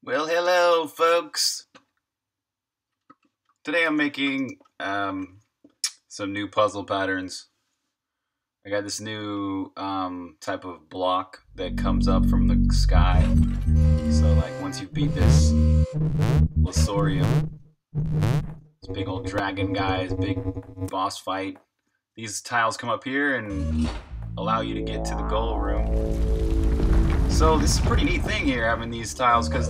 Well, hello, folks. Today I'm making some new puzzle patterns. I got this new type of block that comes up from the sky. So, like, once you beat this Lasorium, this big old dragon guy, this big boss fight, these tiles come up here and allow you to get to the goal room. So, this is a pretty neat thing here, having these tiles, because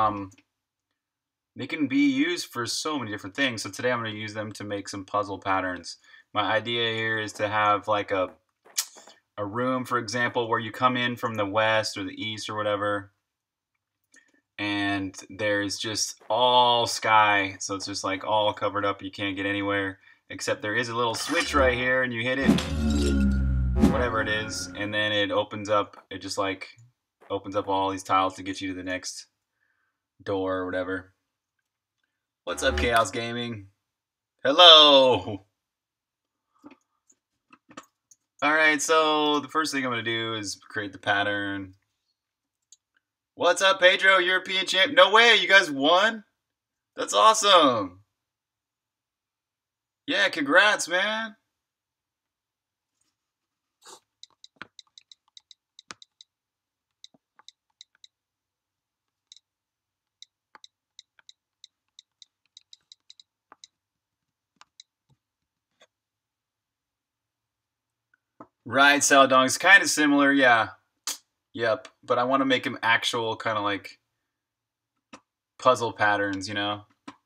they can be used for so many different things. So today I'm going to use them to make some puzzle patterns. My idea here is to have like a room, for example, where you come in from the west or the east or whatever, and there's just all sky. So it's just like all covered up. You can't get anywhere, except there is a little switch right here, and you hit it, whatever it is, and then it opens up. It just like opens up all these tiles to get you to the next door or whatever. What's up, Chaos Gaming? Hello! Alright, so the first thing I'm going to do is create the pattern. What's up, Pedro? European champ? No way, you guys won? That's awesome! Yeah, congrats, man! Right, Saladong. It's kind of similar, yeah. Yep, but I want to make them actual kind of like puzzle patterns, you know?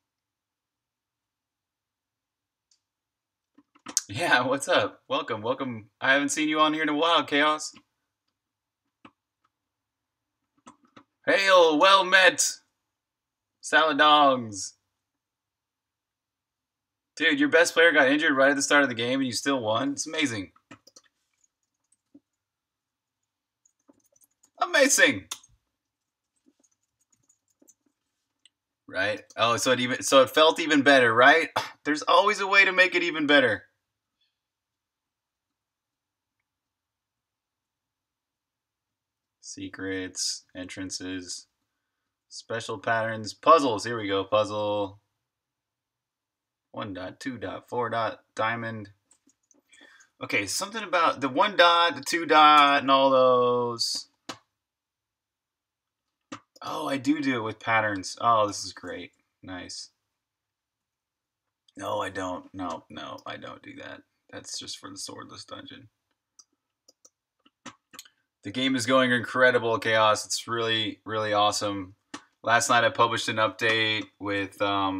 Yeah, what's up? Welcome, welcome. I haven't seen you on here in a while, Chaos. Hail, well met, Saladongs. Dude, your best player got injured right at the start of the game and you still won? It's amazing. Amazing. Right? Oh, so it felt even better, right? There's always a way to make it even better. Secrets, entrances, special patterns, puzzles. Here we go. Puzzle 1 dot, 2 dot, 4 dot, diamond. Okay, something about the 1 dot, the 2 dot, and all those. Oh, I do it with patterns. Oh, this is great. Nice. No, I don't. No, I don't do that. That's just for the swordless dungeon. The game is going incredible, Chaos. It's really, really awesome. Last night I published an update with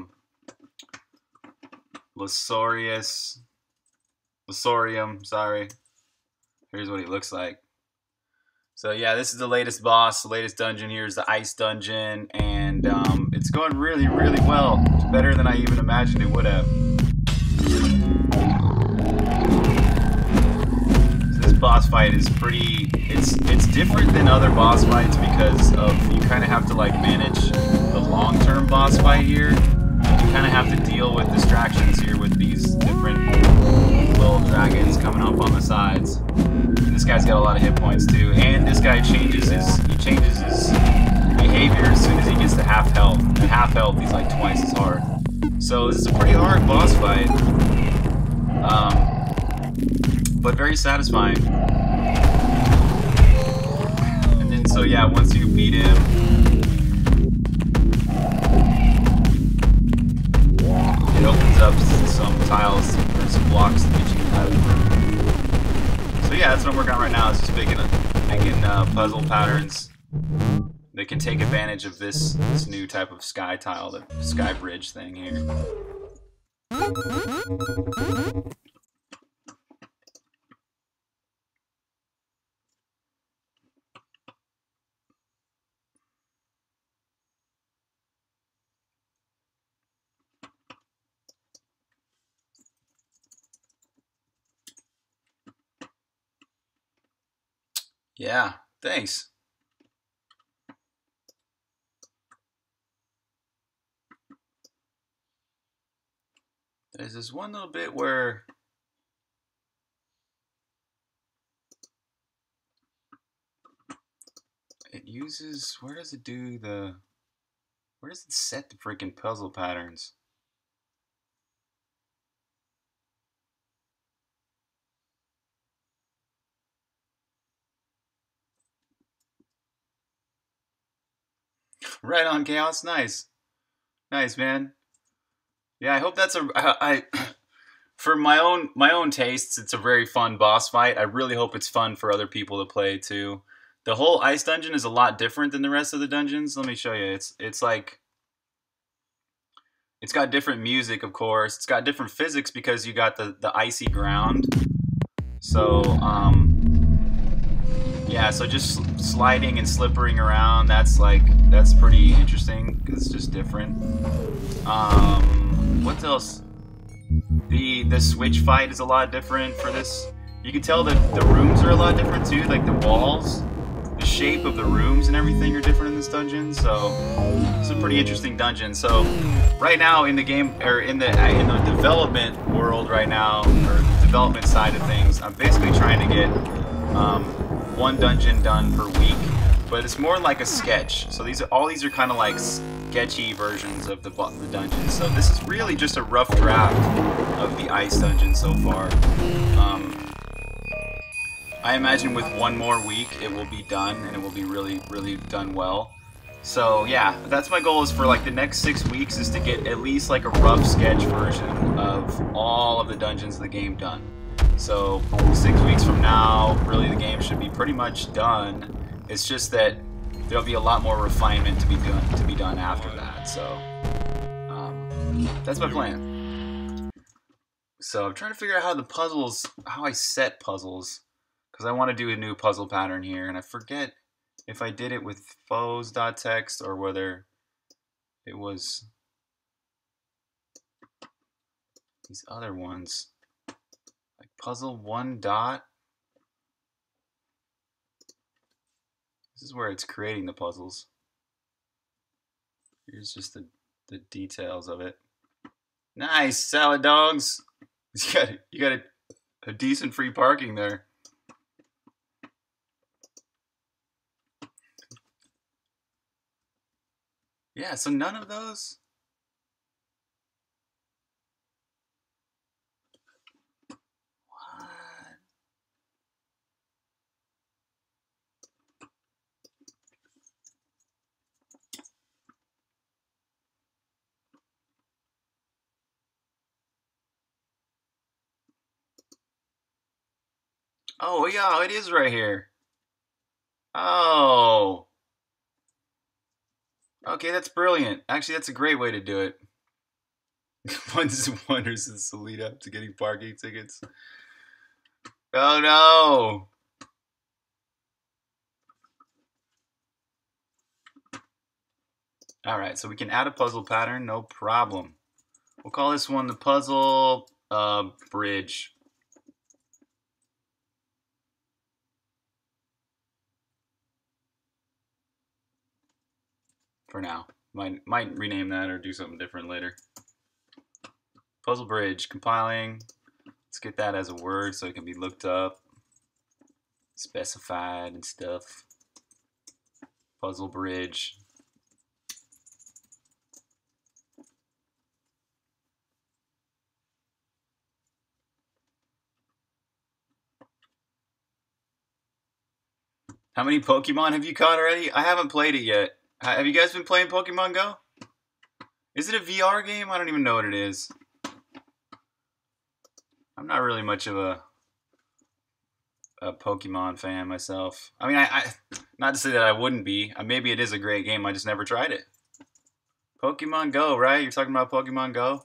Lasorium, sorry. Here's what he looks like. So yeah, this is the latest boss, the latest dungeon. Here's the ice dungeon, and it's going really, really well. It's better than I even imagined it would have. So this boss fight is pretty. It's different than other boss fights because of you kind of have to like manage the long-term boss fight here. You kind of have to deal with distractions here with these different little dragons coming up on the sides. And this guy's got a lot of hit points too. And this guy changes his behavior as soon as he gets to half health. At half health, he's like twice as hard. So this is a pretty hard boss fight, but very satisfying. And then so yeah, once you beat him, it opens up some tiles or some blocks to get you out of the room. So yeah, that's what I'm working on right now. Is just making puzzle patterns that can take advantage of this new type of sky tile, the sky bridge thing here. Yeah, thanks. There's this one little bit where it uses, where does it do the Where does it set the freaking puzzle patterns? Right on, Chaos. Nice. Nice, man. Yeah, I hope that's I for my own tastes, it's a very fun boss fight. I really hope it's fun for other people to play too. The whole ice dungeon is a lot different than the rest of the dungeons. Let me show you. It's like it's got different music, of course. It's got different physics because you got the icy ground. So yeah, so just sliding and slippering around, that's pretty interesting because it's just different. What else? The switch fight is a lot different for this. You can tell that the rooms are a lot different too, like the walls, the shape of the rooms and everything are different in this dungeon. So it's a pretty interesting dungeon. So right now in the game, or in the development world right now, or the development side of things, I'm basically trying to get one dungeon done per week, but it's more like a sketch. So all these are kind of like sketchy versions of the dungeon. So this is really just a rough draft of the ice dungeon so far. I imagine with one more week it will be done, and it will be really, really done well. So yeah, that's my goal, is for like the next 6 weeks is to get at least like a rough sketch version of all of the dungeons of the game done. So 6 weeks from now, really the game should be pretty much done. It's just that there'll be a lot more refinement to be done after that. So that's my plan. So I'm trying to figure out how I set puzzles, because I want to do a new puzzle pattern here, and I forget if I did it with foes.txt or whether it was these other ones, like puzzle 1 dot. This is where it's creating the puzzles. Here's just the details of it. Nice, salad dogs. You got a decent free parking there. Yeah, so none of those. What? Oh yeah, it is right here. Oh. Okay, that's brilliant. Actually, that's a great way to do it. Wonders is the lead up to getting parking tickets. Oh no! Alright, so we can add a puzzle pattern, no problem. We'll call this one the puzzle bridge. For now. Might rename that or do something different later. Puzzle bridge, compiling. Let's get that as a word so it can be looked up, specified and stuff. Puzzle bridge. How many Pokemon have you caught already? I haven't played it yet. Have you guys been playing Pokemon Go? Is it a VR game? I don't even know what it is. I'm not really much of a Pokemon fan myself. I mean, I not to say that I wouldn't be. Maybe it is a great game. I just never tried it. Pokemon Go, right? You're talking about Pokemon Go?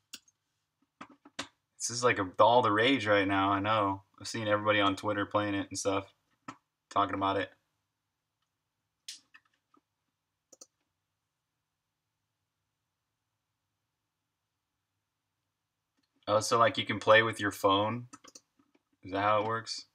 This is like all the rage right now. I know. I've seen everybody on Twitter playing it and stuff, talking about it. Oh, so like you can play with your phone? Is that how it works?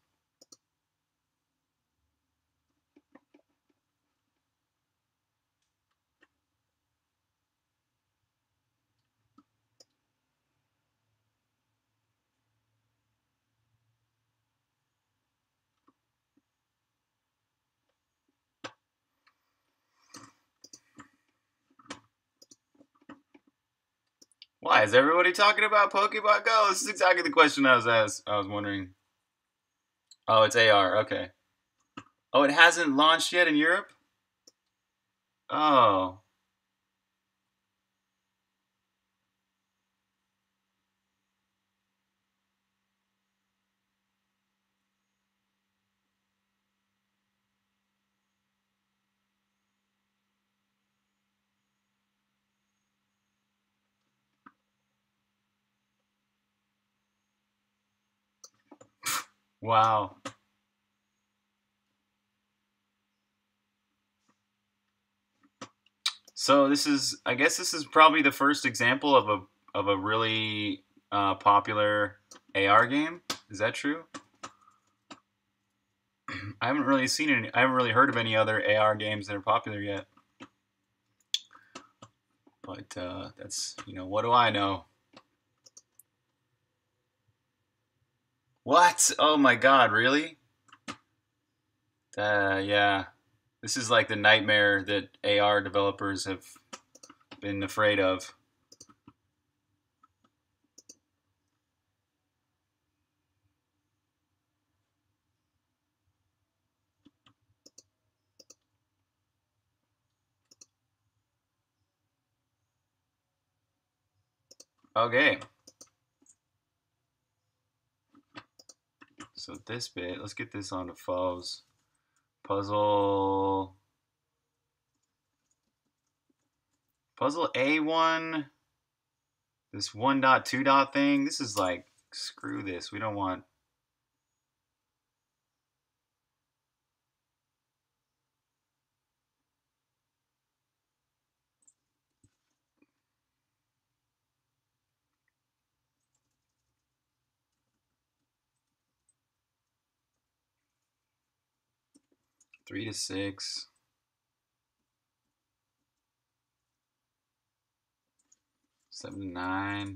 Why is everybody talking about Pokemon Go? This is exactly the question I was asked. I was wondering. Oh, it's AR. Okay. Oh, it hasn't launched yet in Europe? Oh. Wow. So this is, I guess this is probably the first example of a really popular AR game. Is that true? I haven't really seen any. I haven't really heard of any other AR games that are popular yet. But that's, what do I know? What? Oh my God! Really? Yeah. This is like the nightmare that AR developers have been afraid of. Okay. So this bit, let's get this onto foes. Puzzle A1. This 1.2 thing. This is like, screw this. We don't want. Three to six. 7 to 9.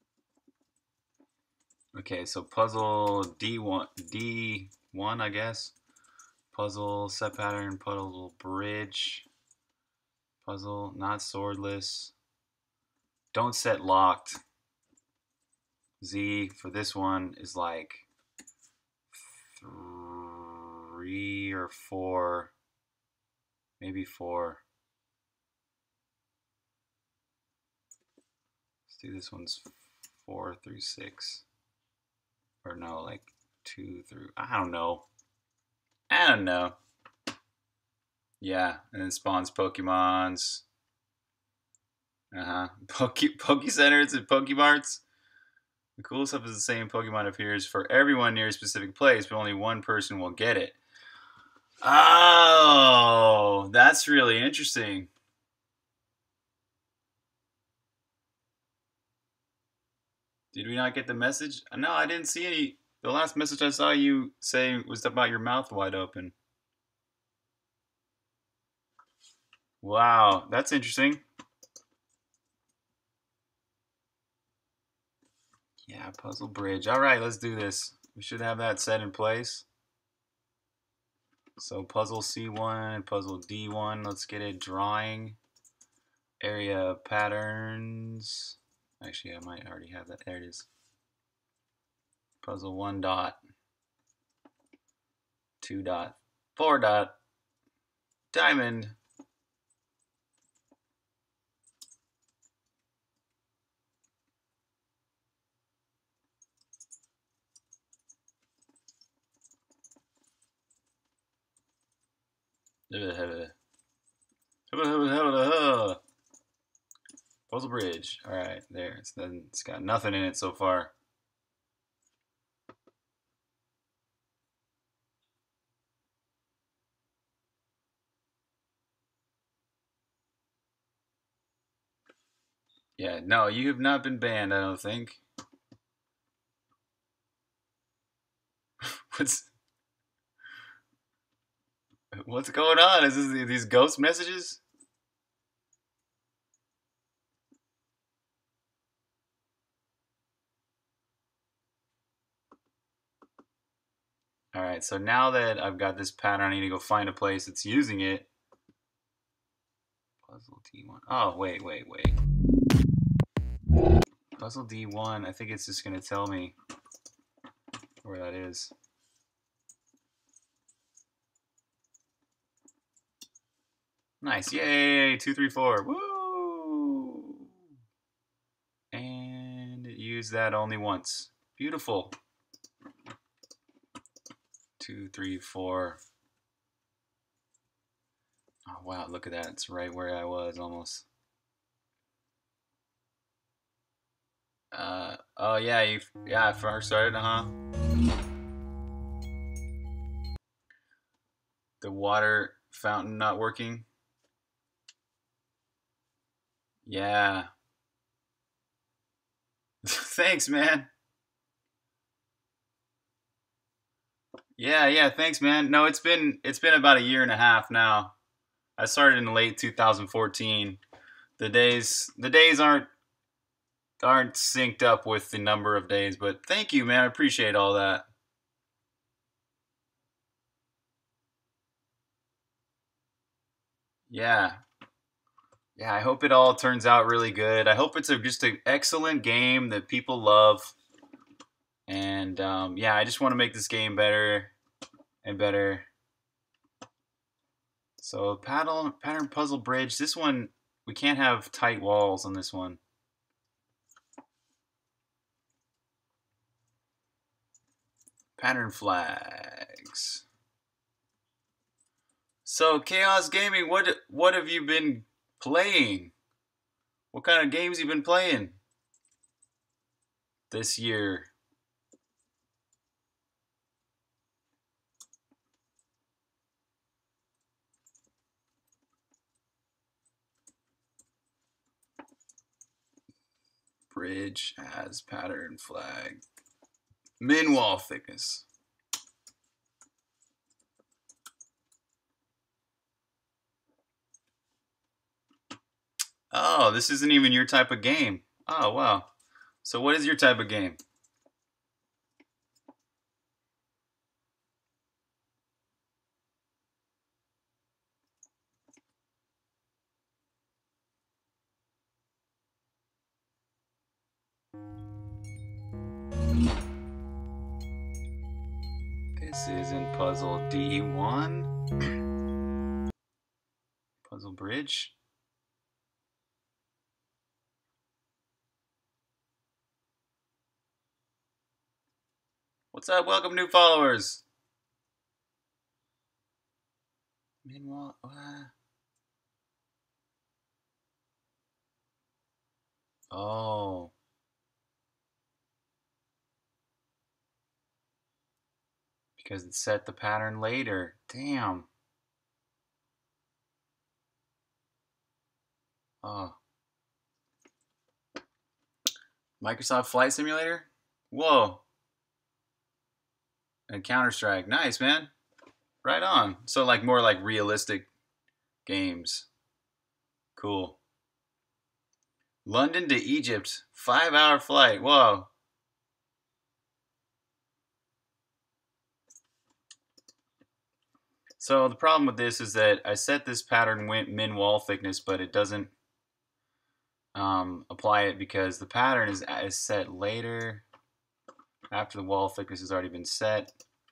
Okay, so puzzle D1, I guess. Puzzle set pattern, puzzle bridge. Puzzle not swordless. Don't set locked. Z for this one is like 3 or 4. Maybe 4. Let's do this one's 4 through 6. Or no, like 2 through, I don't know. Yeah, and then spawns Pokemons. Poke Centers and Pokemarts. The cool stuff is the same Pokemon appears for everyone near a specific place, but only one person will get it. Oh, that's really interesting. Did we not get the message? No, I didn't see any. The last message I saw you say was about your mouth wide open. Wow, that's interesting. Yeah, puzzle bridge. All right, let's do this. We should have that set in place. So puzzle C1, puzzle D1. Let's get it drawing. Area patterns. Actually, I might already have that. There it is. Puzzle 1 dot. 2 dot. 4 dot. Diamond. Puzzle bridge. All right, there. It's got nothing in it so far. Yeah, no, you have not been banned, I don't think. What's going on? Is this these ghost messages? All right, so now that I've got this pattern, I need to go find a place that's using it. Puzzle T1. Oh, wait. Puzzle D1. I think it's just going to tell me where that is. Nice. Yay. 2, 3, 4. Woo! And use that only once. Beautiful. 2, 3, 4. Oh, wow. Look at that. It's right where I was almost. Oh, yeah. I first started, The water fountain not working. Yeah. Thanks, man. Yeah, thanks, man. No, it's been about a year and a half now. I started in late 2014. The days aren't synced up with the number of days, but thank you, man. I appreciate all that. Yeah. Yeah, I hope it all turns out really good. I hope it's just an excellent game that people love. And yeah, I just want to make this game better and better. So pattern puzzle bridge. This one, we can't have tight walls on this one. Pattern flags. So Chaos Gaming, what have you been playing? What kind of games you been playing this year? Bridge has pattern flag. Min wall thickness. Oh, this isn't even your type of game. Oh, wow. So what is your type of game? This isn't puzzle D1. Puzzle bridge. What's up? Welcome, new followers. Meanwhile, oh. Because it set the pattern later. Damn. Oh. Microsoft Flight Simulator? Whoa. And Counter-Strike. Nice, man. Right on. So like more like realistic games. Cool. London to Egypt. 5-hour flight. Whoa. So the problem with this is that I set this pattern min wall thickness, but it doesn't apply it because the pattern is set later after the wall thickness has already been set.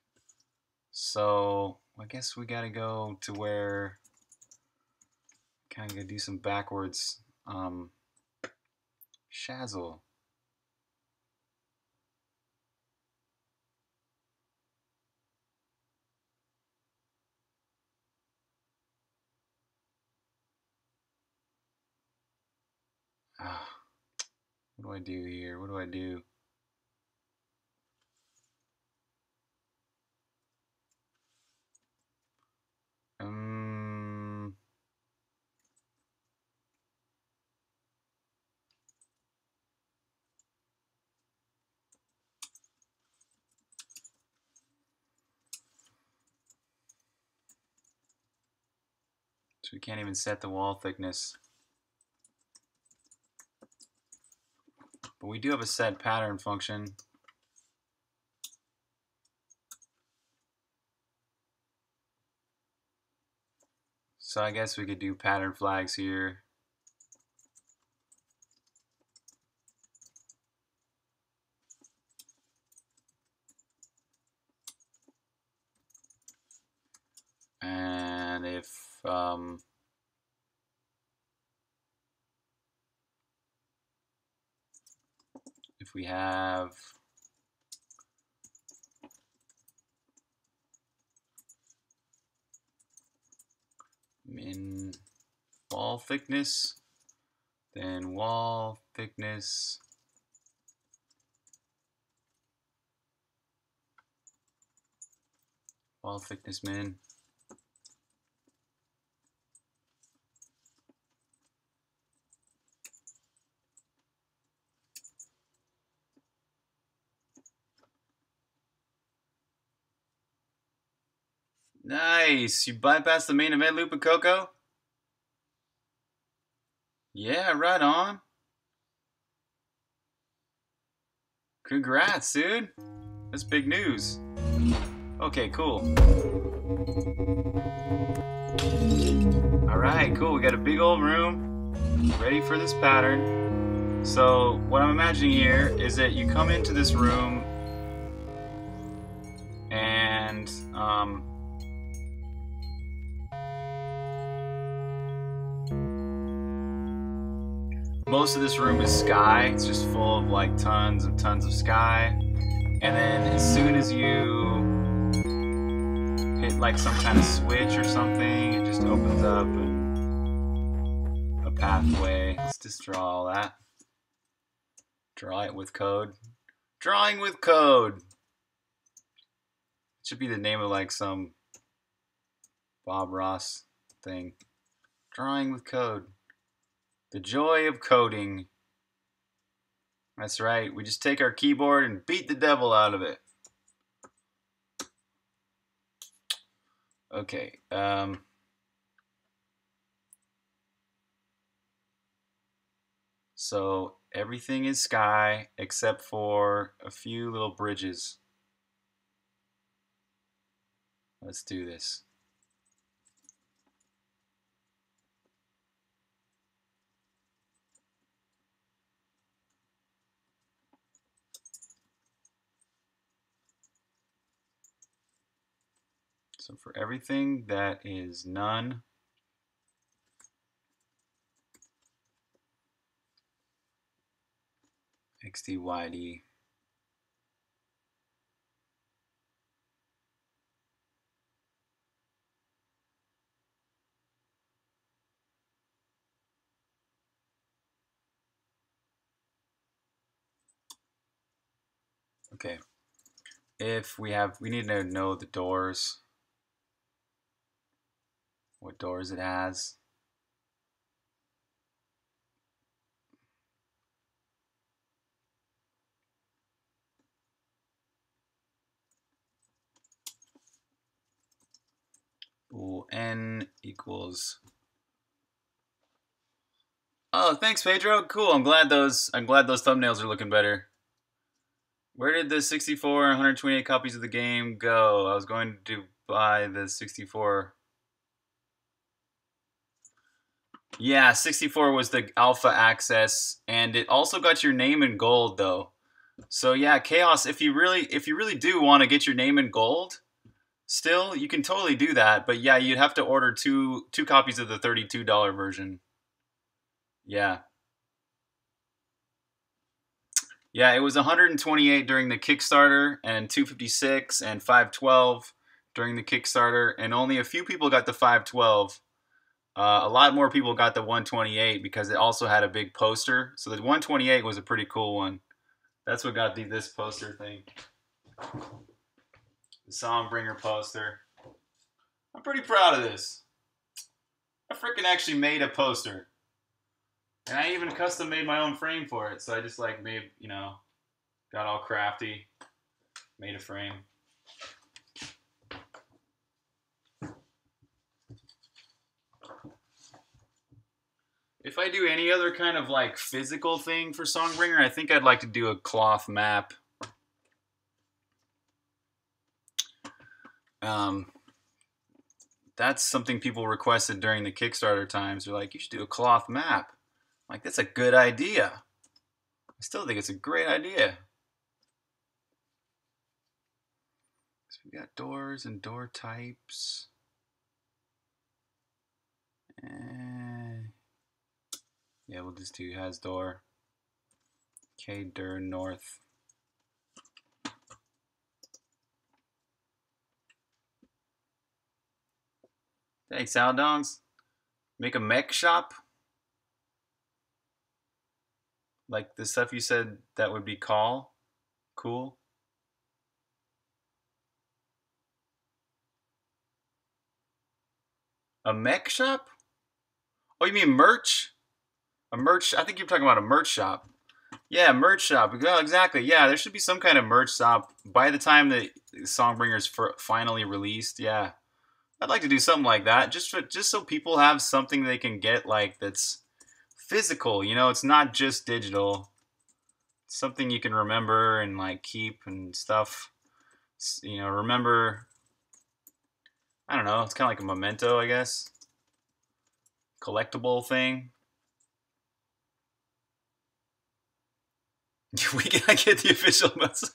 So I guess we gotta go to where kind of gonna do some backwards shazzle. What do I do here? What do I do? So we can't even set the wall thickness. But we do have a set pattern function. So I guess we could do pattern flags here. if we have min wall thickness, then wall thickness min. Nice! You bypassed the main event loop of Coco? Yeah, right on. Congrats, dude. That's big news. Okay, cool. Alright, cool. We got a big old room ready for this pattern. So, what I'm imagining here is that you come into this room and most of this room is sky. It's just full of like tons and tons of sky. And then as soon as you hit like some kind of switch or something, it just opens up a pathway. Let's just draw all that. Draw it with code. Drawing with code. It should be the name of like some Bob Ross thing. Drawing with code. The joy of coding. That's right. We just take our keyboard and beat the devil out of it. Okay. So everything is sky except for a few little bridges. Let's do this. So for everything that is none, XDYD. Okay. If we need to know the doors, what doors it has. Bool n equals. Oh, thanks, Pedro. Cool. I'm glad those thumbnails are looking better. Where did the 64 and 128 copies of the game go? I was going to buy the 64. Yeah, 64 was the alpha access, and it also got your name in gold though. So yeah, Chaos, if you really do want to get your name in gold, still you can totally do that, but yeah, you'd have to order two copies of the $32 version. Yeah. Yeah, it was 128 during the Kickstarter and 256 and 512 during the Kickstarter, and only a few people got the 512. A lot more people got the 128 because it also had a big poster. So the 128 was a pretty cool one. That's what got this poster thing. The Songbringer poster. I'm pretty proud of this. I freaking actually made a poster. And I even custom made my own frame for it. So I just like made, got all crafty, made a frame. If I do any other kind of like physical thing for Songbringer, I think I'd like to do a cloth map. That's something people requested during the Kickstarter times. They're like, you should do a cloth map. I'm like, that's a good idea. I still think it's a great idea. So we got doors and door types. Yeah, we'll just do has door. K der north. Thanks, Sound Dongs. Make a mech shop? Like the stuff you said that would be cool. A mech shop? Oh, you mean merch? A merch? I think you're talking about a merch shop. Yeah, merch shop. Oh, exactly. Yeah, there should be some kind of merch shop by the time the Songbringer's finally released. Yeah, I'd like to do something like that, just so people have something they can get like that's physical. You know, it's not just digital. It's something you can remember and like keep and stuff. You know, remember. I don't know. It's kind of like a memento, I guess. Collectible thing. We gotta get the official message.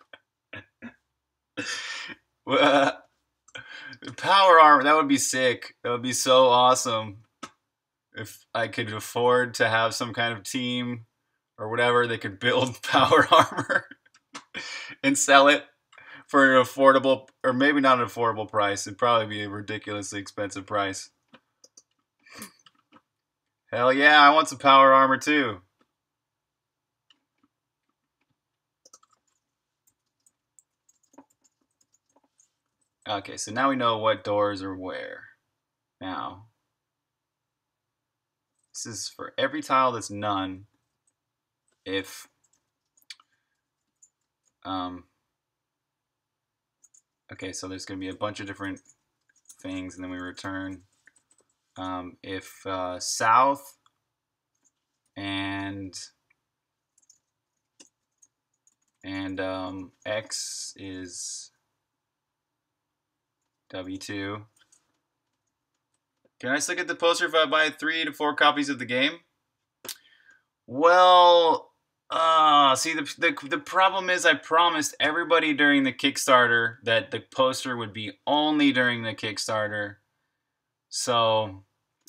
Power armor, that would be sick. That would be so awesome. If I could afford to have some kind of team or whatever, they could build power armor and sell it for an affordable, or maybe not an affordable price. It'd probably be a ridiculously expensive price. Hell yeah, I want some power armor too. Okay, so now we know what doors are where. Now, this is for every tile that's none. If okay, so there's going to be a bunch of different things, and then we return. If south and X is W2. Can I still get the poster if I buy 3 to 4 copies of the game? Well, see, the problem is I promised everybody during the Kickstarter that the poster would be only during the Kickstarter. So,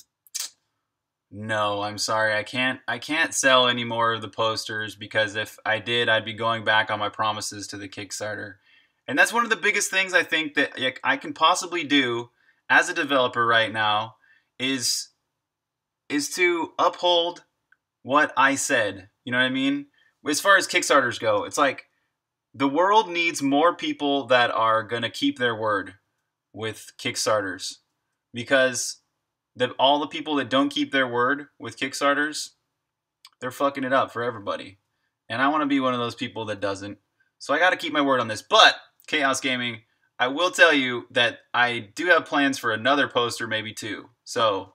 no, I'm sorry. I can't sell any more of the posters because if I did, I'd be going back on my promises to the Kickstarter. And that's one of the biggest things I think that I can possibly do as a developer right now is to uphold what I said. You know what I mean? As far as Kickstarters go, it's like the world needs more people that are going to keep their word with Kickstarters, because all the people that don't keep their word with Kickstarters, they're fucking it up for everybody. And I want to be one of those people that doesn't. So I got to keep my word on this. But Chaos Gaming, I will tell you that I do have plans for another poster, maybe 2. So,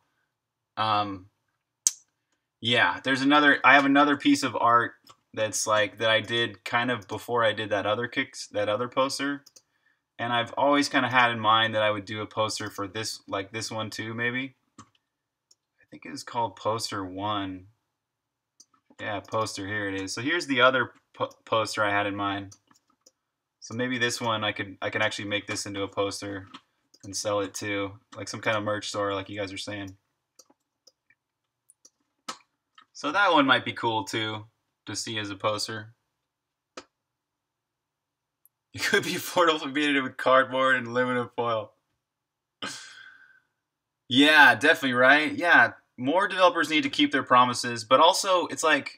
yeah, I have another piece of art that's like that I did kind of before I did that other poster, and I've always kind of had in mind that I would do a poster for this, like this one too, maybe. I think it was called Poster 1. Yeah, poster, here it is. So here's the other poster I had in mind. So maybe this one I could actually make this into a poster and sell it too, like some kind of merch store, like you guys are saying. So that one might be cool too to see as a poster. It could be affordable with cardboard and aluminum foil. Yeah, definitely, right? Yeah, more developers need to keep their promises, but also it's like,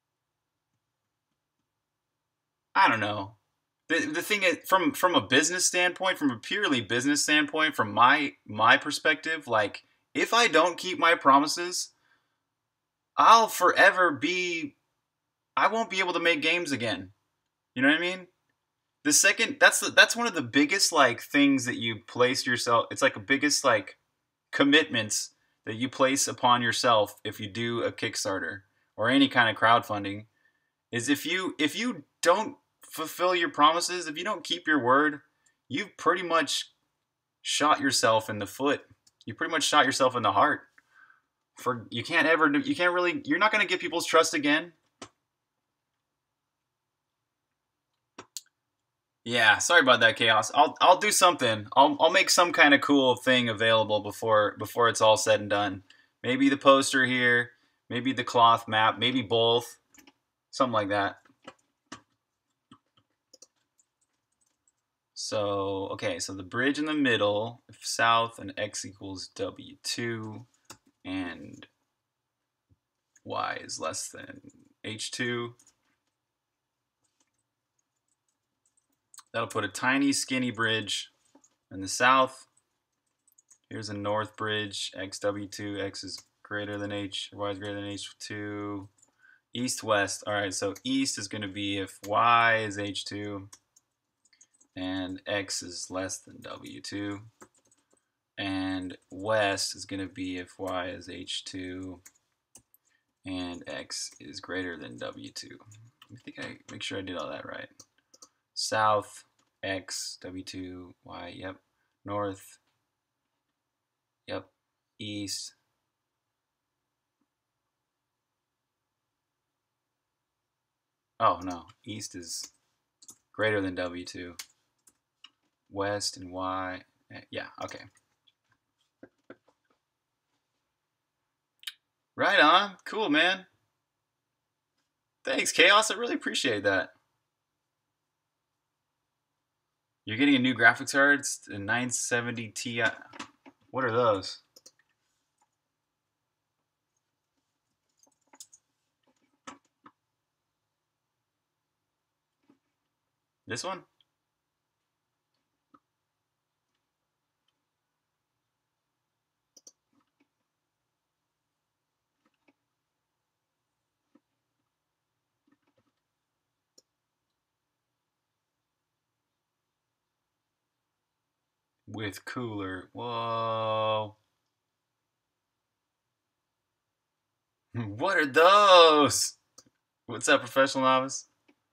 I don't know. The thing is, from a business standpoint, from a purely business standpoint, from my perspective, like if I don't keep my promises, I'll forever be, I won't be able to make games again. You know what I mean? The second, that's one of the biggest like things that you place yourself. It's like a biggest like commitments that you place upon yourself if you do a Kickstarter or any kind of crowdfunding, is if you don't fulfill your promises, if you don't keep your word, you've pretty much shot yourself in the foot. You pretty much shot yourself in the heart. You're not going to get people's trust again. Yeah, sorry about that, Chaos. I'll do something. I'll make some kind of cool thing available before it's all said and done. Maybe the poster here, Maybe the cloth map, maybe both. Something like that. So, okay, so the bridge in the middle, if south and x equals W2 and y is less than H2, that'll put a tiny skinny bridge in the south. Here's a north bridge, XW2, x is greater than H, y is greater than H2. East, west. All right, so east is going to be if y is H2 and x is less than W2. And west is going to be if y is H2 and x is greater than W2. I think I make sure I did all that right. South, x, W2, y, yep. North, yep. East, oh no, east is greater than W2. West and y, yeah, okay. Right on, cool, man. Thanks, Chaos, I really appreciate that. You're getting a new graphics card, it's a 970 Ti. What are those? This one? With cooler. Whoa. What are those? What's up, Professional Novice?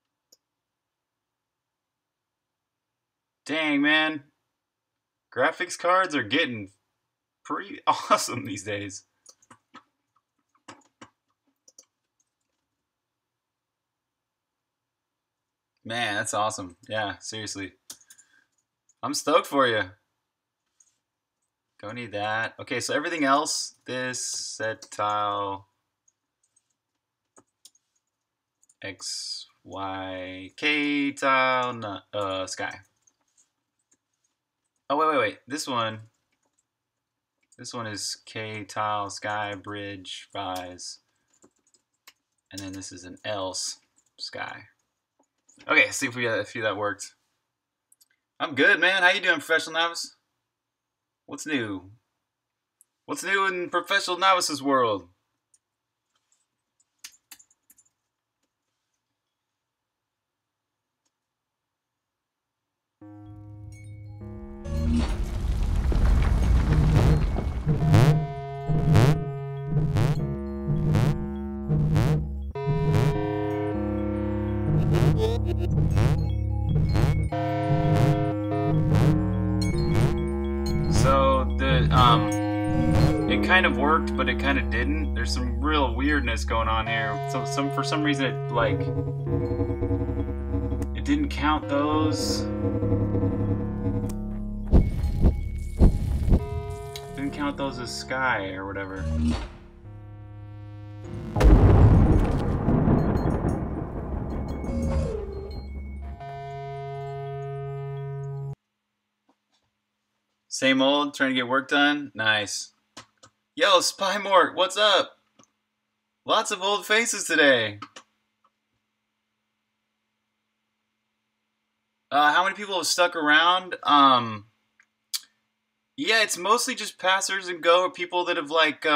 Dang, man. Graphics cards are getting pretty awesome these days. Man, that's awesome. Yeah, seriously. I'm stoked for you. Don't need that. Okay, so everything else, this set tile, X, Y, K tile, sky. Oh, wait. This one is K tile, sky, bridge, rise. And then this is an else, sky. Okay, see if that worked. I'm good, man. How you doing, Professional Novice? What's new? What's new in Professional Novice's world? So it kind of worked, but it kind of didn't. There's some real weirdness going on here. So for some reason it didn't count those. Didn't count those as sky or whatever. Same old, trying to get work done? Nice. Yo, Spy Mort, what's up? Lots of old faces today. How many people have stuck around? Yeah, it's mostly just passers and go, people that have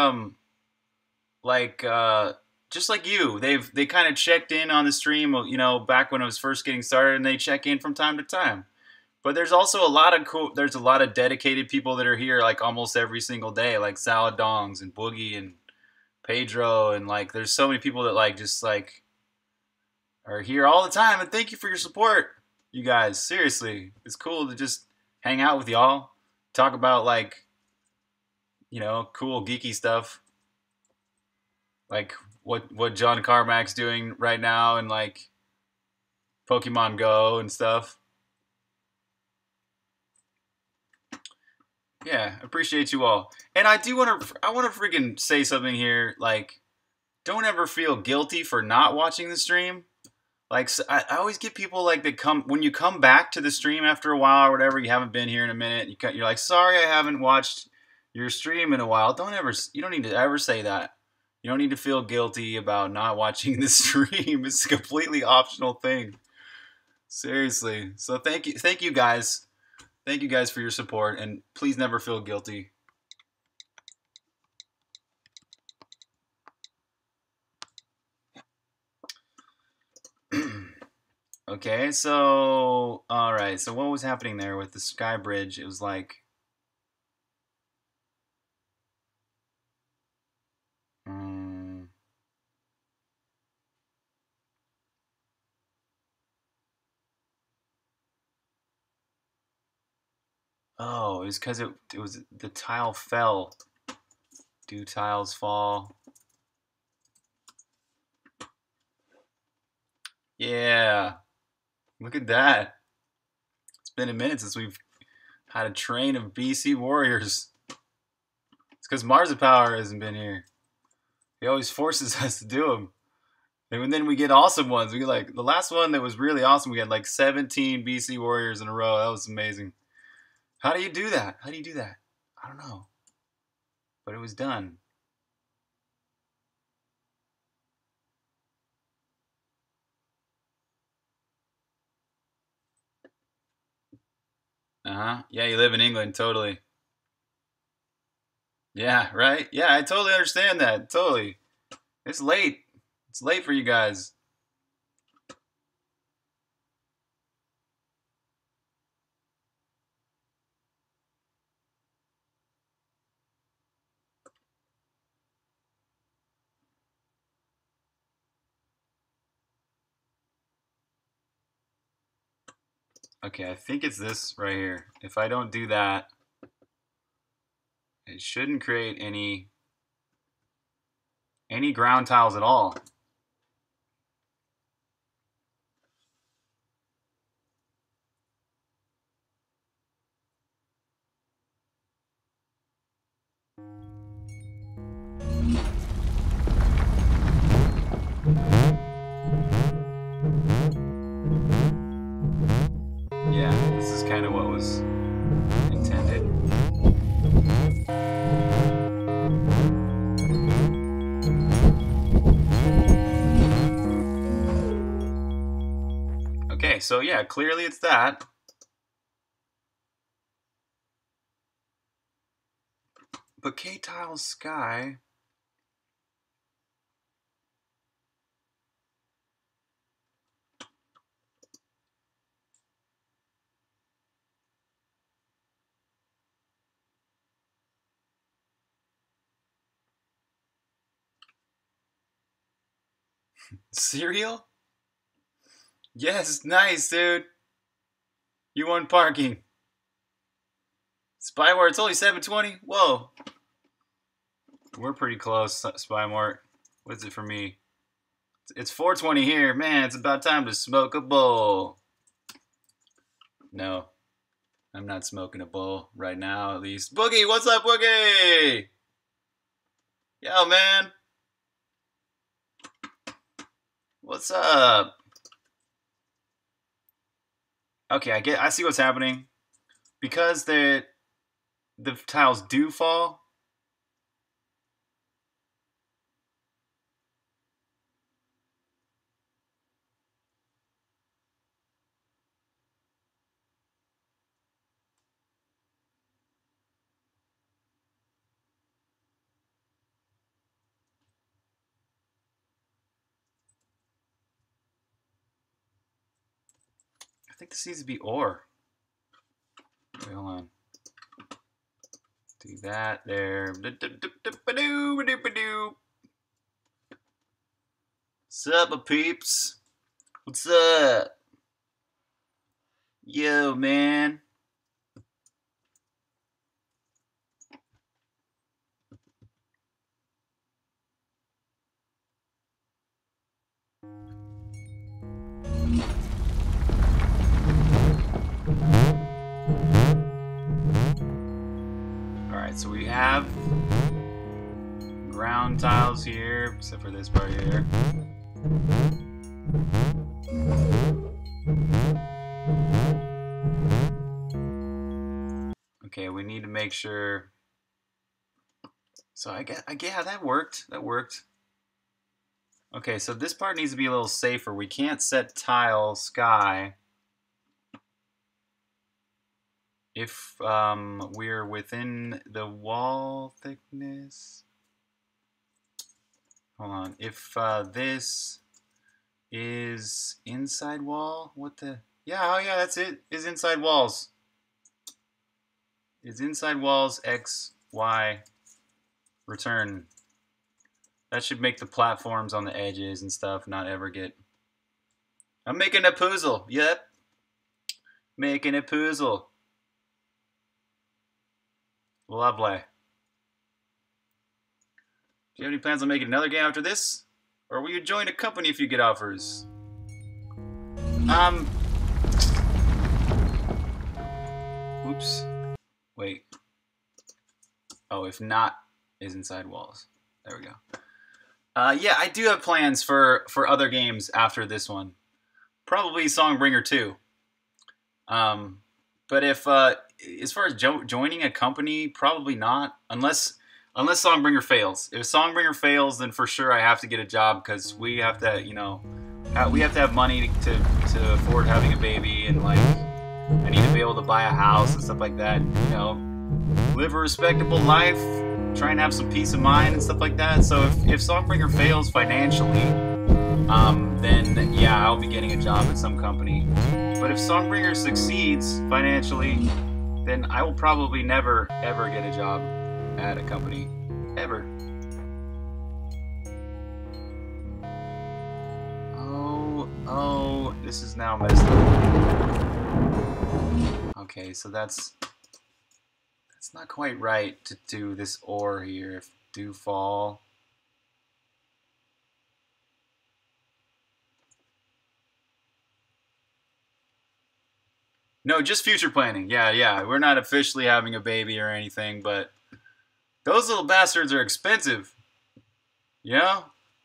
just like you. They kind of checked in on the stream, you know, back when it was first getting started, and they check in from time to time. But there's also a lot of dedicated people that are here like almost every single day, like Salad Dongs and Boogie and Pedro, and like there's so many people that are here all the time, and thank you for your support, you guys. Seriously, it's cool to just hang out with y'all, talk about cool geeky stuff, like what John Carmack's doing right now, and like Pokemon Go and stuff. Yeah, appreciate you all. And I want to freaking say something here. Like, don't ever feel guilty for not watching the stream. Like, I always get people like that come when you come back to the stream after a while or whatever. You haven't been here in a minute. You're like, sorry, I haven't watched your stream in a while. You don't need to ever say that. You don't need to feel guilty about not watching the stream. It's a completely optional thing. Seriously. So thank you guys. Thank you guys for your support, and please never feel guilty. Okay, so all right. So what was happening there with the sky bridge? It was like, oh, it was because it was the tile fell. Do tiles fall? Yeah. Look at that. It's been a minute since we've had a train of BC warriors. It's because Marzipower hasn't been here. He always forces us to do them. And then we get awesome ones. We get like the last one that was really awesome. We had like 17 BC warriors in a row. That was amazing. How do you do that? How do you do that? I don't know. But it was done. Yeah, you live in England, totally. Yeah, right? Yeah, I totally understand that. Totally. It's late. It's late for you guys. Okay, I think it's this right here. If I don't do that, it shouldn't create any ground tiles at all. Yeah, this is kind of what was intended. Okay, so yeah, clearly it's that. But K-Tiles Sky... Cereal? Yes, nice, dude. You won parking. Spyware, it's only 7:20? Whoa. We're pretty close, Spymart. What is it for me? It's 4:20 here. Man, it's about time to smoke a bowl. No, I'm not smoking a bowl right now, at least. Boogie, what's up, Boogie? Yo, man. What's up? Okay, I see what's happening. Because the tiles do fall. I think this needs to be ore. Wait, hold on. Do that there. What's up, my peeps? What's up? Yo, man. Alright, so we have ground tiles here, except for this part here. Okay, we need to make sure. So yeah, that worked. That worked. Okay, so this part needs to be a little safer. We can't set tile sky if we're within the wall thickness. Hold on. If this is inside wall, what the? Yeah, oh yeah, that's it. Is inside walls. Is inside walls X, Y, return. That should make the platforms on the edges and stuff not ever get... I'm making a puzzle. Yep. Making a puzzle. Lovely. Do you have any plans on making another game after this? Or will you join a company if you get offers? Oops. Wait. Oh, if not, is inside walls. There we go. Yeah, I do have plans for other games after this one. Probably Songbringer 2. But if as far as joining a company, probably not. Unless Songbringer fails. If Songbringer fails, then for sure I have to get a job because we have to, you know, we have to have money to afford having a baby, and like I need to be able to buy a house and stuff like that. You know, live a respectable life. Try and have some peace of mind and stuff like that. So if Songbringer fails financially, then yeah, I'll be getting a job at some company. But if Songbringer succeeds financially, then I will probably never ever get a job at a company. Ever. Oh, this is now messed up. Okay, so that's not quite right to do this ore here. If do fall. No, just future planning. Yeah. We're not officially having a baby or anything, but those little bastards are expensive. You know?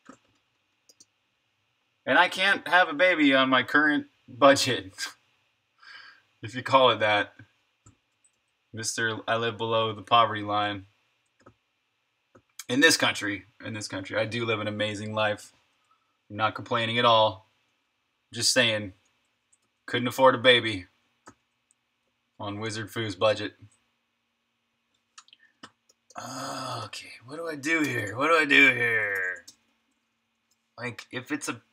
And I can't have a baby on my current budget. If you call it that. Mr. I live below the poverty line. In this country. I do live an amazing life. I'm not complaining at all. Just saying. Couldn't afford a baby. On Wizard Foo's budget. Okay, what do I do here? Like, if it's a...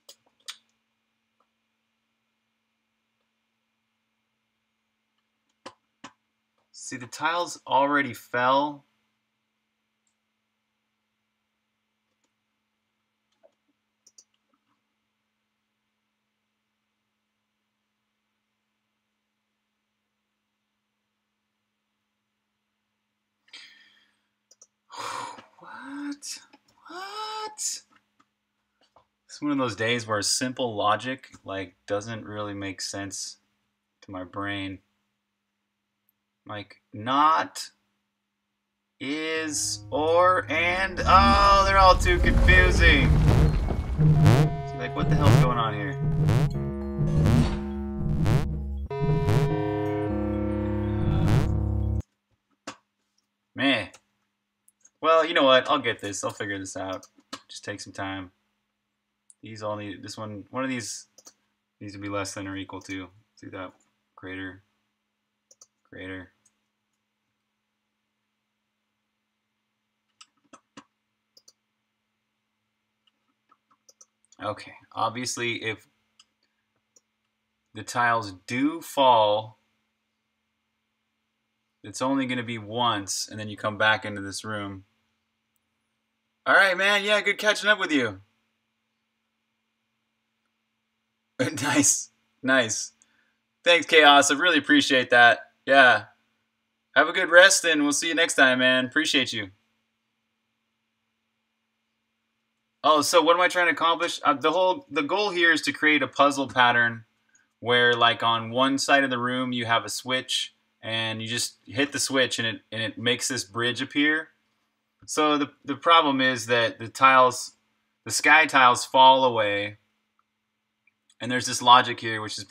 See, the tiles already fell. What? It's one of those days where simple logic, like, doesn't really make sense to my brain. Like, not, is, or, and, oh, they're all too confusing. See, like, what the hell's going on here? Man. Well, you know what? I'll get this. I'll figure this out. Just take some time. These all need, this one of these needs to be less than or equal to. Let's do that. Greater. Okay, obviously if the tiles do fall, it's only going to be once, and then you come back into this room. Alright, man, yeah, good catching up with you. Nice. Thanks, Chaos, I really appreciate that. Yeah. Have a good rest, and we'll see you next time, man. Appreciate you. Oh, so what am I trying to accomplish? The goal here is to create a puzzle pattern where, like, on one side of the room you have a switch, and you just hit the switch, and it makes this bridge appear. So the problem is that the sky tiles fall away, and there's this logic here which is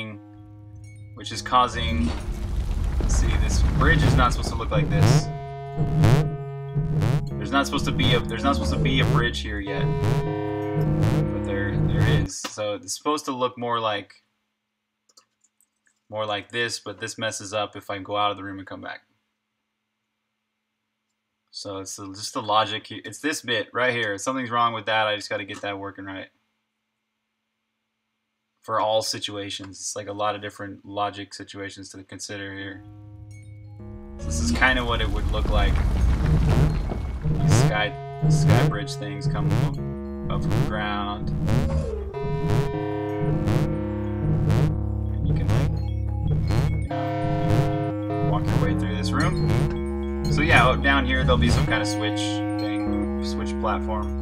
causing. See, this bridge is not supposed to look like this. There's not supposed to be a bridge here yet, but there is. So it's supposed to look more like this, but this messes up if I go out of the room and come back. So it's just the logic here. It's this bit right here. Something's wrong with that. I just got to get that working right. For all situations, it's like a lot of different logic situations to consider here. So this is kind of what it would look like. These sky bridge things come up from the ground. And you can walk your way through this room. So yeah, down here there'll be some kind of switch platform.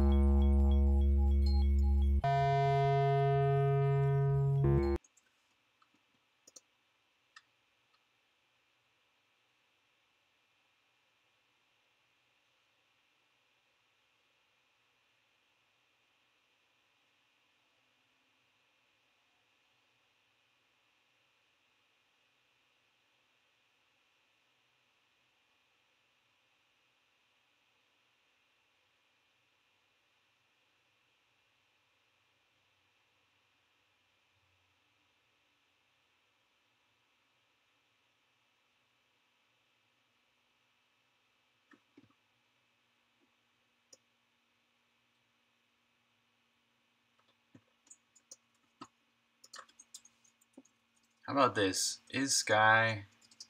How about this? Is sky...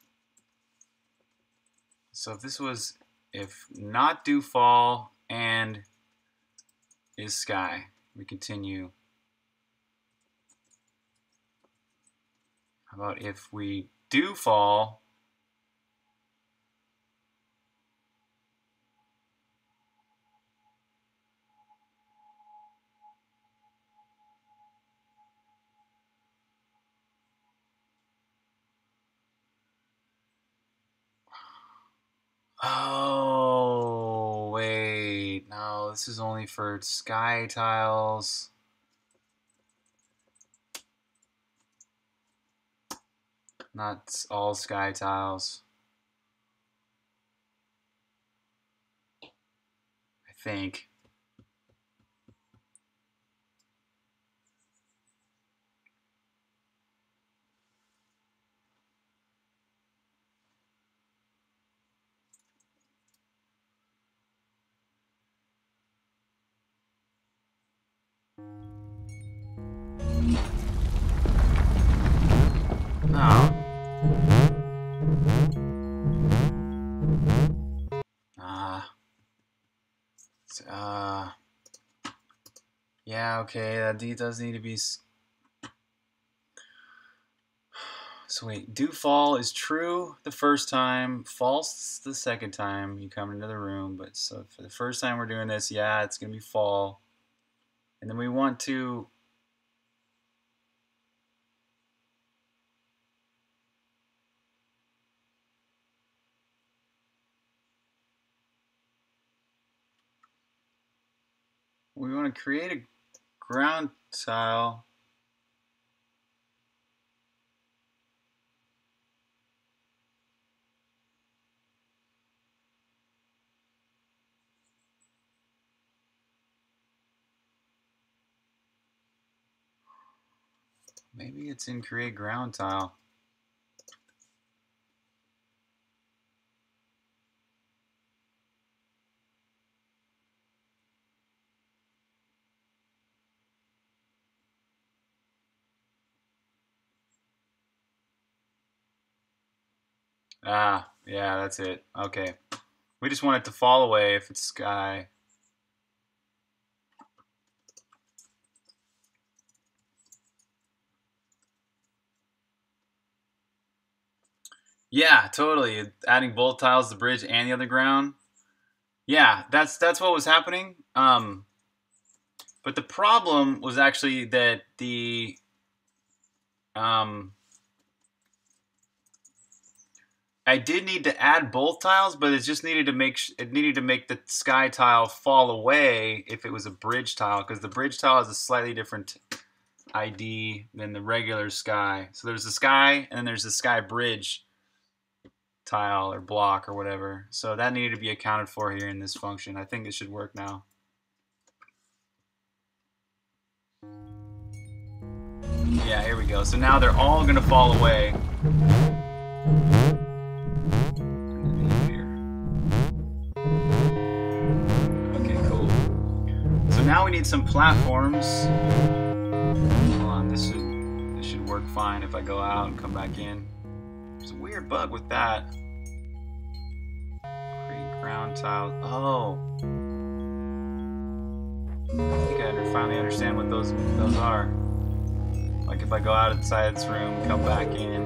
So if not do fall and is sky, we continue. How about if we do fall Oh, wait. No, this is only for sky tiles. Not all sky tiles. I think. Oh. Yeah, okay, that does need to be... So wait, do fall is true the first time, false the second time you come into the room, but so for the first time we're doing this, yeah, it's going to be fall. And then we want to... We want to create a ground tile. Maybe it's in create ground tile. Ah, yeah, that's it. Okay. We just want it to fall away if it's sky. Yeah, totally. Adding both tiles, the bridge and the other ground. Yeah, that's what was happening. But the problem was actually that the I did need to add both tiles, but it just needed to make the sky tile fall away if it was a bridge tile, because the bridge tile has a slightly different ID than the regular sky. So there's the sky, and then there's the sky bridge tile or block or whatever. So that needed to be accounted for here in this function. I think it should work now. Yeah, here we go. So now they're all going to fall away. Okay, cool. So now we need some platforms. Hold on, this should work fine if I go out and come back in. There's a weird bug with that. Create ground tile. Oh. I think I finally understand what those are. Like if I go outside this room, come back in.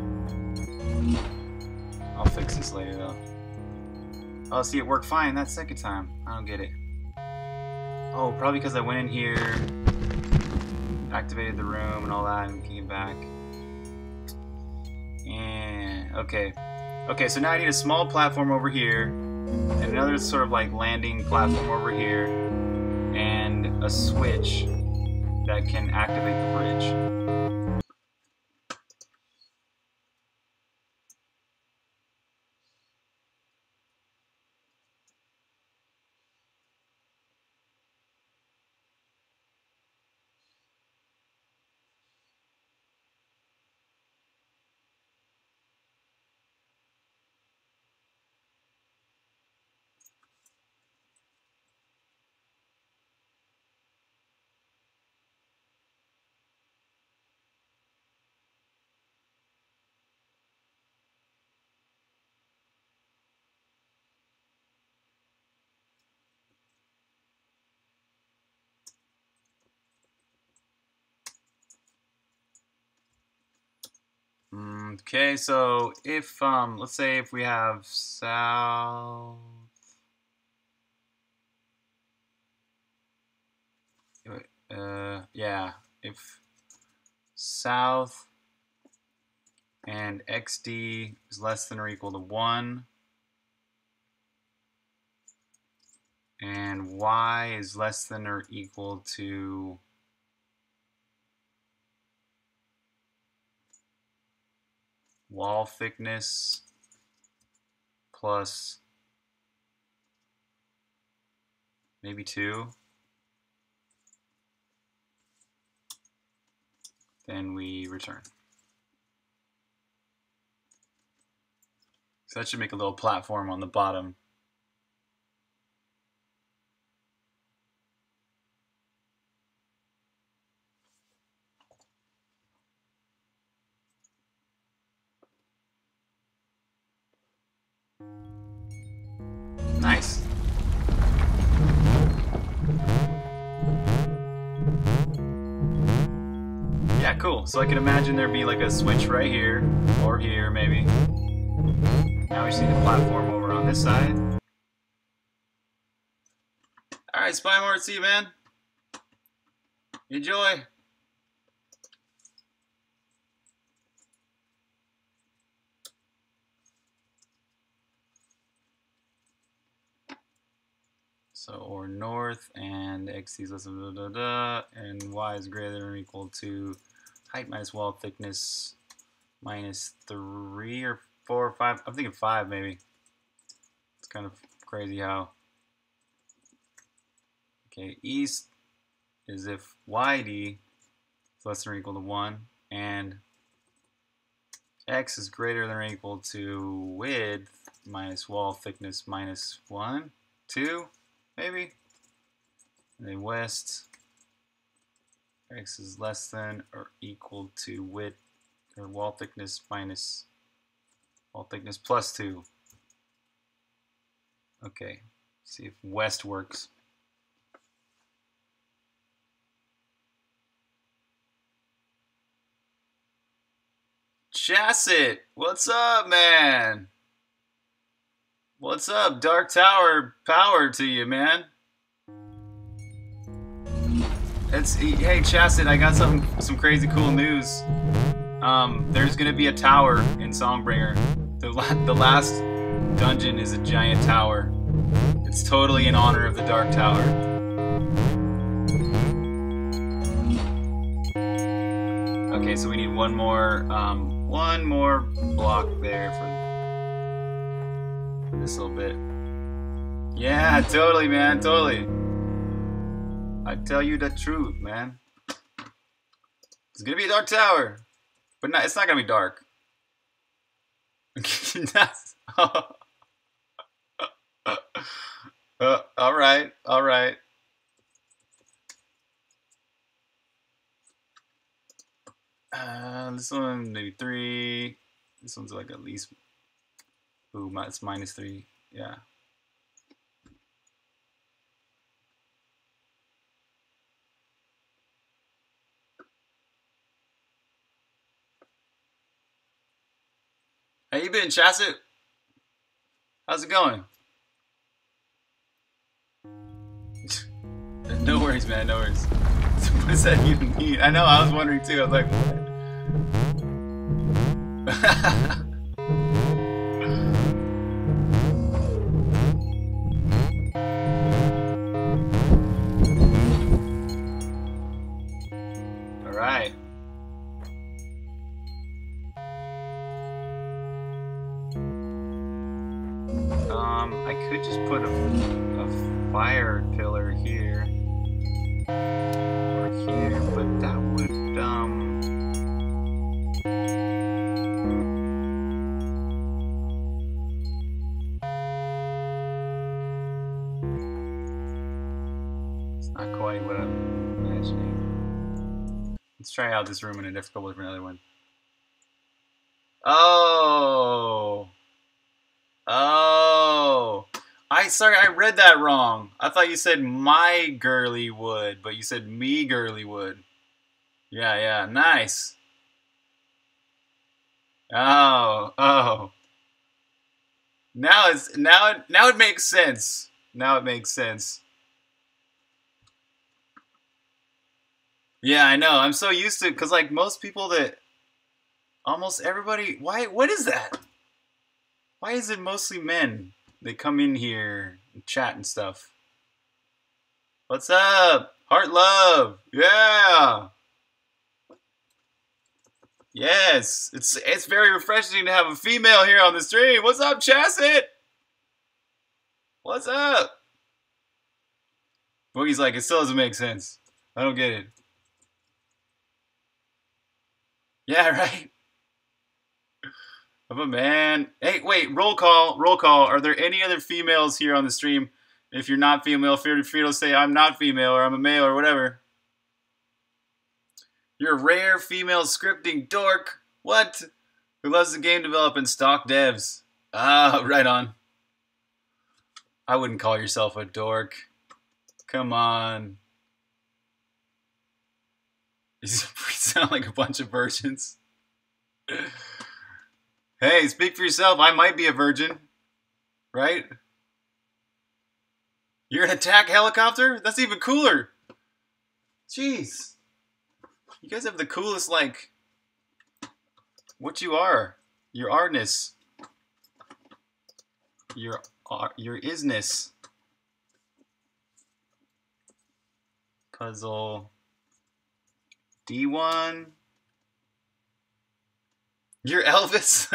I'll fix this later though. Oh, see, it worked fine that second time. I don't get it. Oh, probably because I went in here, activated the room and all that, and came back. And okay. Okay, so now I need a small platform over here, and another sort of like landing platform over here, and a switch that can activate the bridge. Okay, so if let's say if we have south, yeah, if south and xd is less than or equal to 1, and y is less than or equal to wall thickness plus maybe 2, then we return. So that should make a little platform on the bottom. Nice. Yeah, cool. So I can imagine there'd be like a switch right here, or here maybe. Now we see the platform over on this side. Alright, Spymore, see you, man. Enjoy. So, or north, and x is less than and y is greater than or equal to height minus wall thickness minus 3 or 4 or 5. I'm thinking 5 maybe. It's kind of crazy how. Okay, east is if yd is less than or equal to 1, and x is greater than or equal to width minus wall thickness minus 1, 2. Maybe. And then west, x is less than or equal to width or wall thickness minus wall thickness plus 2. Okay, see if west works. Chassit, what's up, man? What's up, Dark Tower? Power to you, man. Hey, Chassit, I got some crazy cool news. There's gonna be a tower in Songbringer The last dungeon is a giant tower. It's totally in honor of the Dark Tower. Okay, so we need one more block there for this little bit. Yeah, totally, man, totally. I tell you the truth, man. It's gonna be a dark tower, but it's not gonna be dark. All right, all right. This one maybe 3. This one's like at least. Ooh, it's -3. Yeah. How you been, Chassit? How's it going? No worries, man. No worries. What does that even mean? I know. I was wondering too. I was like, what? All right. I could just put a fire pillar here or here, but that would it's not quite what I'm imagining. Let's try out this room in a couple different other one. Oh. Oh, sorry, I read that wrong. I thought you said my girly wood, but you said me girly wood. Yeah, yeah, nice. Oh. Now it makes sense. Now it makes sense. Yeah, I know. I'm so used to it because like most people almost everybody. What is that? Why is it mostly men? They come in here and chat and stuff. What's up? Heart love. Yeah. Yes. It's very refreshing to have a female here on the stream. What's up, Chassit? What's up? Boogie's like, it still doesn't make sense. I don't get it. Yeah, right? Of a man. Hey, wait, roll call. Are there any other females here on the stream? If you're not female, feel free to say I'm not female or I'm a male or whatever. You're a rare female scripting dork. What? Who loves the game development stock devs? Ah, right on. I wouldn't call yourself a dork. Come on. You sound like a bunch of virgins. Hey, speak for yourself. I might be a virgin. Right? You're an attack helicopter? That's even cooler. Jeez. You guys have the coolest, like, what you are. Your artness. Your isness. Puzzle. D1. You're Elvis?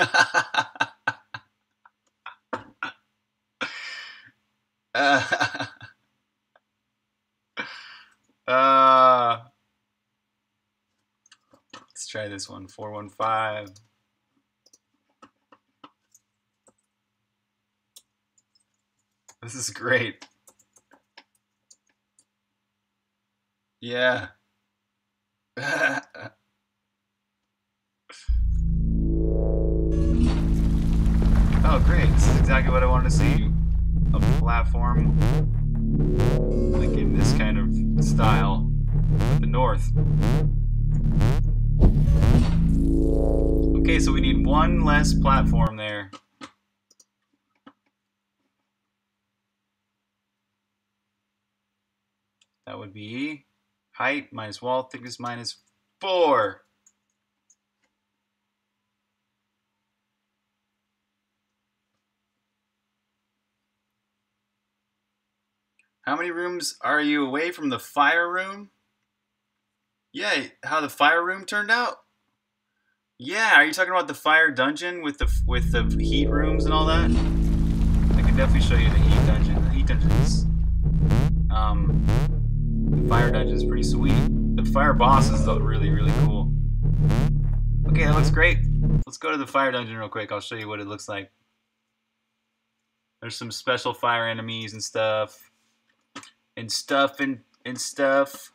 Let's try this one. 415. This is great. Yeah. Oh, great. This is exactly what I wanted to see. A platform like in this kind of style with the north. Okay, so we need one less platform there. That would be height minus wall thickness -4. How many rooms are you away from the fire room? Yeah, how the fire room turned out? Yeah, are you talking about the fire dungeon with the heat rooms and all that? I can definitely show you the heat dungeon. The heat dungeon is, the fire dungeon is pretty sweet. The fire boss is really, really cool. Okay, that looks great. Let's go to the fire dungeon real quick. I'll show you what it looks like. There's some special fire enemies and stuff. And stuff.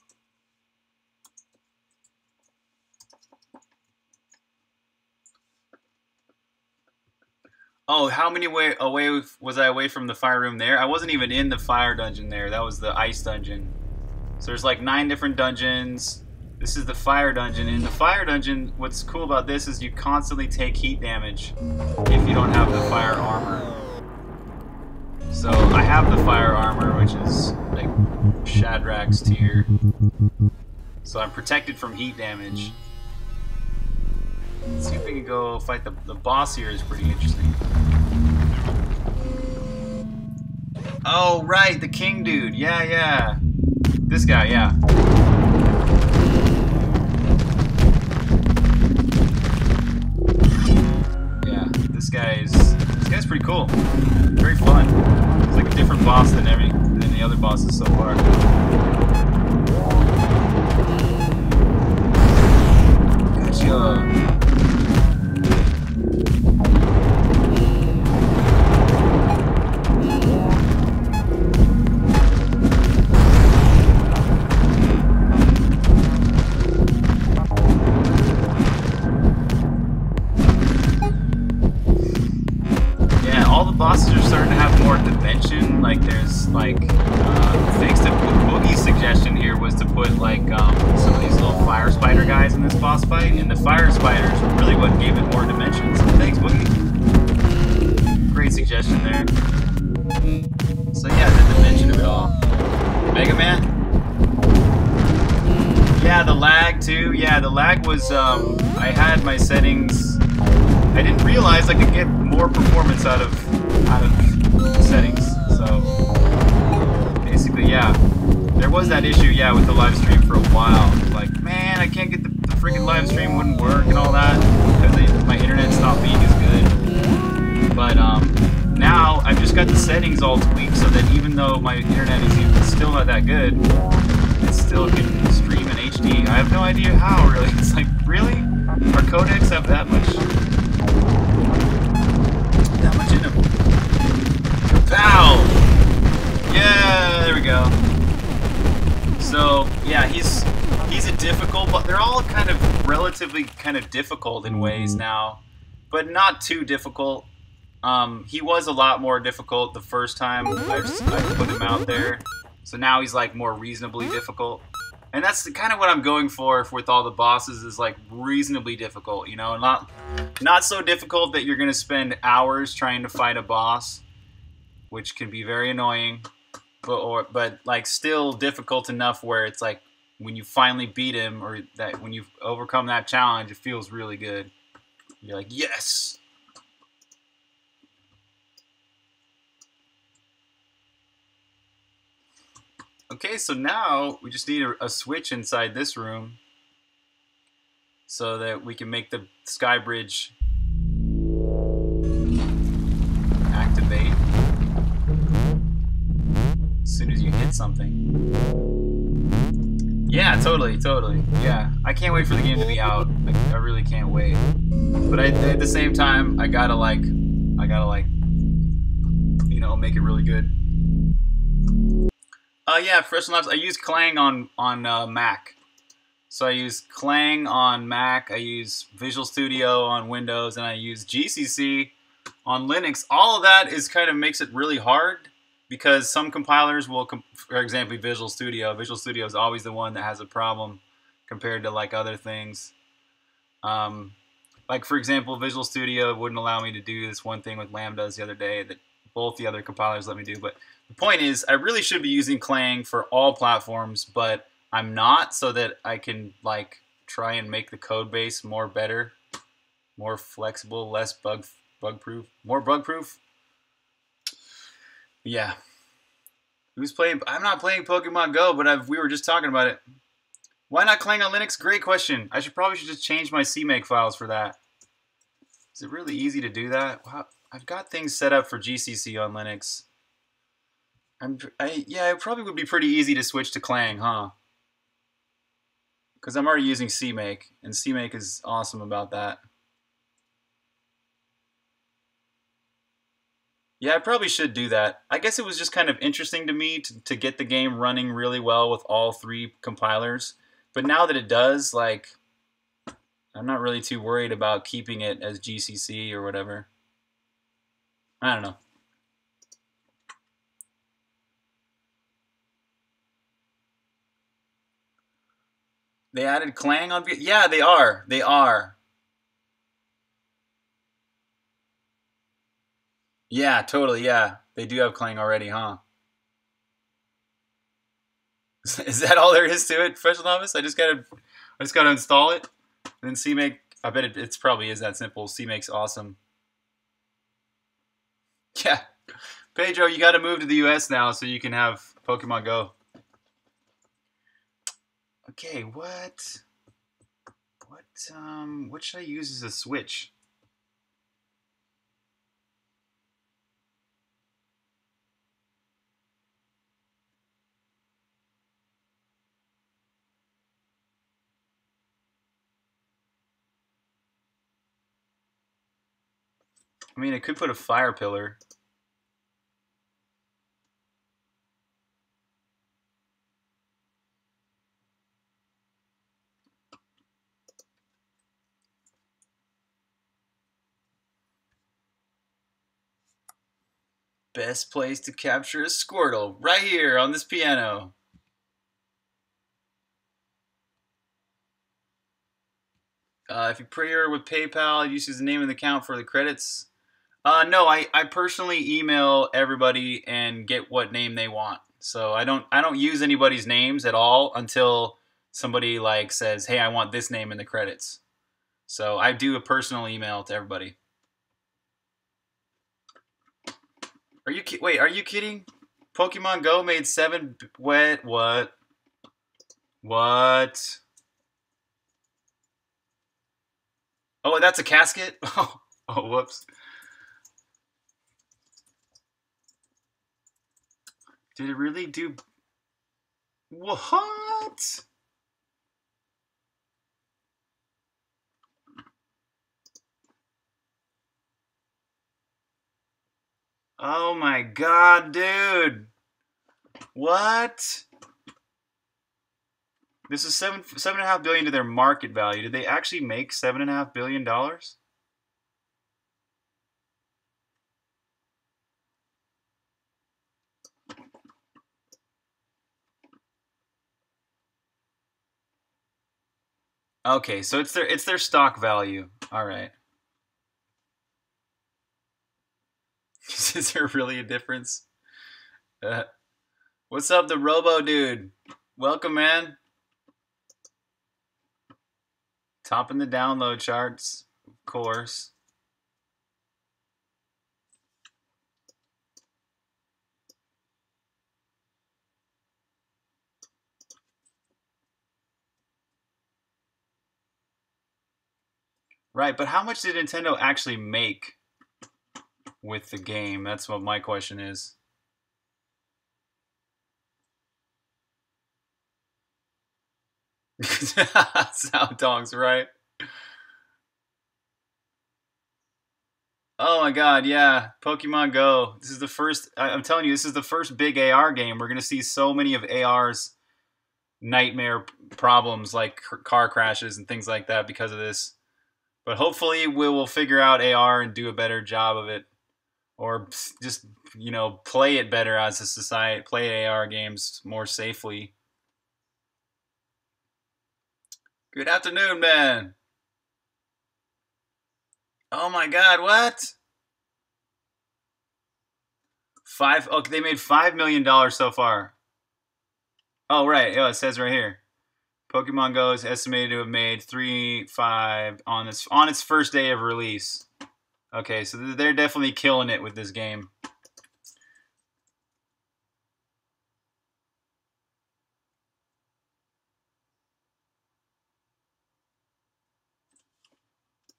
Oh, how many away was I away from the fire room there? I wasn't even in the fire dungeon there. That was the ice dungeon. So there's like 9 different dungeons. This is the fire dungeon. In the fire dungeon, what's cool about this is you constantly take heat damage if you don't have the fire armor. So I have the fire armor, which is like Shadrach's tier. So I'm protected from heat damage. Let's see if we can go fight the boss here. Is pretty interesting. Oh, right, the king dude. Yeah. This guy, yeah. Yeah, this guy's pretty cool. Very fun. It's like a different boss than the other bosses so far. Gotcha. Bosses are starting to have more dimension. Like there's like thanks to Boogie's suggestion here was to put like some of these little fire spider guys in this boss fight, and the fire spiders were really what gave it more dimension. So thanks, Boogie. Great suggestion there. So yeah, the dimension of it all. Mega Man. Yeah, the lag too. Yeah, the lag was I had my settings. I didn't realize I could get more performance out of settings. So basically, yeah, there was that issue, yeah, with the live stream for a while. Like, man, I can't get the freaking live stream wouldn't work and all that because my internet stopped being as good. But now I've just got the settings all tweaked so that even though my internet is still not that good, it still can stream in HD. I have no idea how, really. It's like, really? Our codecs have that much in them. Pow! Yeah, there we go. So yeah, he's a difficult, but they're all kind of relatively kind of difficult in ways now, but not too difficult. He was a lot more difficult the first time I put him out there, so now he's like more reasonably difficult. And that's kind of what I'm going for with all the bosses, is like reasonably difficult, you know, not so difficult that you're gonna spend hours trying to fight a boss, which can be very annoying, but like still difficult enough where it's like when you finally beat him, or that when you overcome that challenge, it feels really good. You're like, yes. Okay, so now we just need a switch inside this room so that we can make the sky bridge activate as soon as you hit something. Yeah, totally. Yeah, I can't wait for the game to be out. I really can't wait. But at the same time, I gotta you know, make it really good. Yeah, professional apps. I use Clang on Mac. So I use Clang on Mac, I use Visual Studio on Windows, and I use GCC on Linux. All of that is kind of makes it really hard because some compilers will, for example, Visual Studio. Visual Studio is always the one that has a problem compared to like other things. Like for example, Visual Studio wouldn't allow me to do this one thing with lambdas the other day that both the other compilers let me do. But the point is, I really should be using Clang for all platforms, but I'm not, so that I can like try and make the code base more better, more flexible, less bug proof, more bug proof. Yeah. Who's playing? I'm not playing Pokemon Go, but we were just talking about it. Why not Clang on Linux? Great question. I probably should just change my CMake files for that. Is it really easy to do that? Wow, I've got things set up for GCC on Linux. Yeah, it probably would be pretty easy to switch to Clang, huh? Because I'm already using CMake, and CMake is awesome about that. Yeah, I probably should do that. I guess it was just kind of interesting to me to get the game running really well with all three compilers. But now that it does, like, I'm not really too worried about keeping it as GCC or whatever. I don't know. They added Clang on... Yeah, they are. They are. Yeah, totally, yeah. They do have Clang already, huh? Is that all there is to it, Professional Novice? I just gotta install it. And then CMake, I bet it's probably is that simple. CMake's awesome. Yeah. Pedro, you gotta move to the US now so you can have Pokemon Go. Okay, what should I use as a Switch? I mean, I could put a Fire Pillar. Best place to capture a Squirtle, right here on this piano. If you pre-order with PayPal, use the name of the account for the credits. No, I personally email everybody and get what name they want. So I don't use anybody's names at all until somebody like says, "Hey, I want this name in the credits." So I do a personal email to everybody. Wait, are you kidding? Pokemon Go made 7 what? What? Oh, that's a casket? Oh, whoops. Did it really do... What? Oh my god, dude. What? This is $7.5 billion to their market value. Did they actually make $7.5 billion? Okay, so it's their stock value. All right. Is there really a difference? What's up, the Robo dude? Welcome, man. Topping the download charts, of course. Right, but how much did Nintendo actually make with the game? That's what my question is. Sound dogs, right? Oh my god, yeah. Pokemon Go. This is the first, I'm telling you, this is the first big AR game. We're going to see so many of AR's nightmare problems like car crashes and things like that because of this. But hopefully we will figure out AR and do a better job of it. Or just, play it better as a society, play AR games more safely. Good afternoon, man. Oh my god, what? Okay, they made $5 million so far. Oh, right. Oh, it says right here. Pokemon Go is estimated to have made 3.5 on its first day of release. Okay, so they're definitely killing it with this game.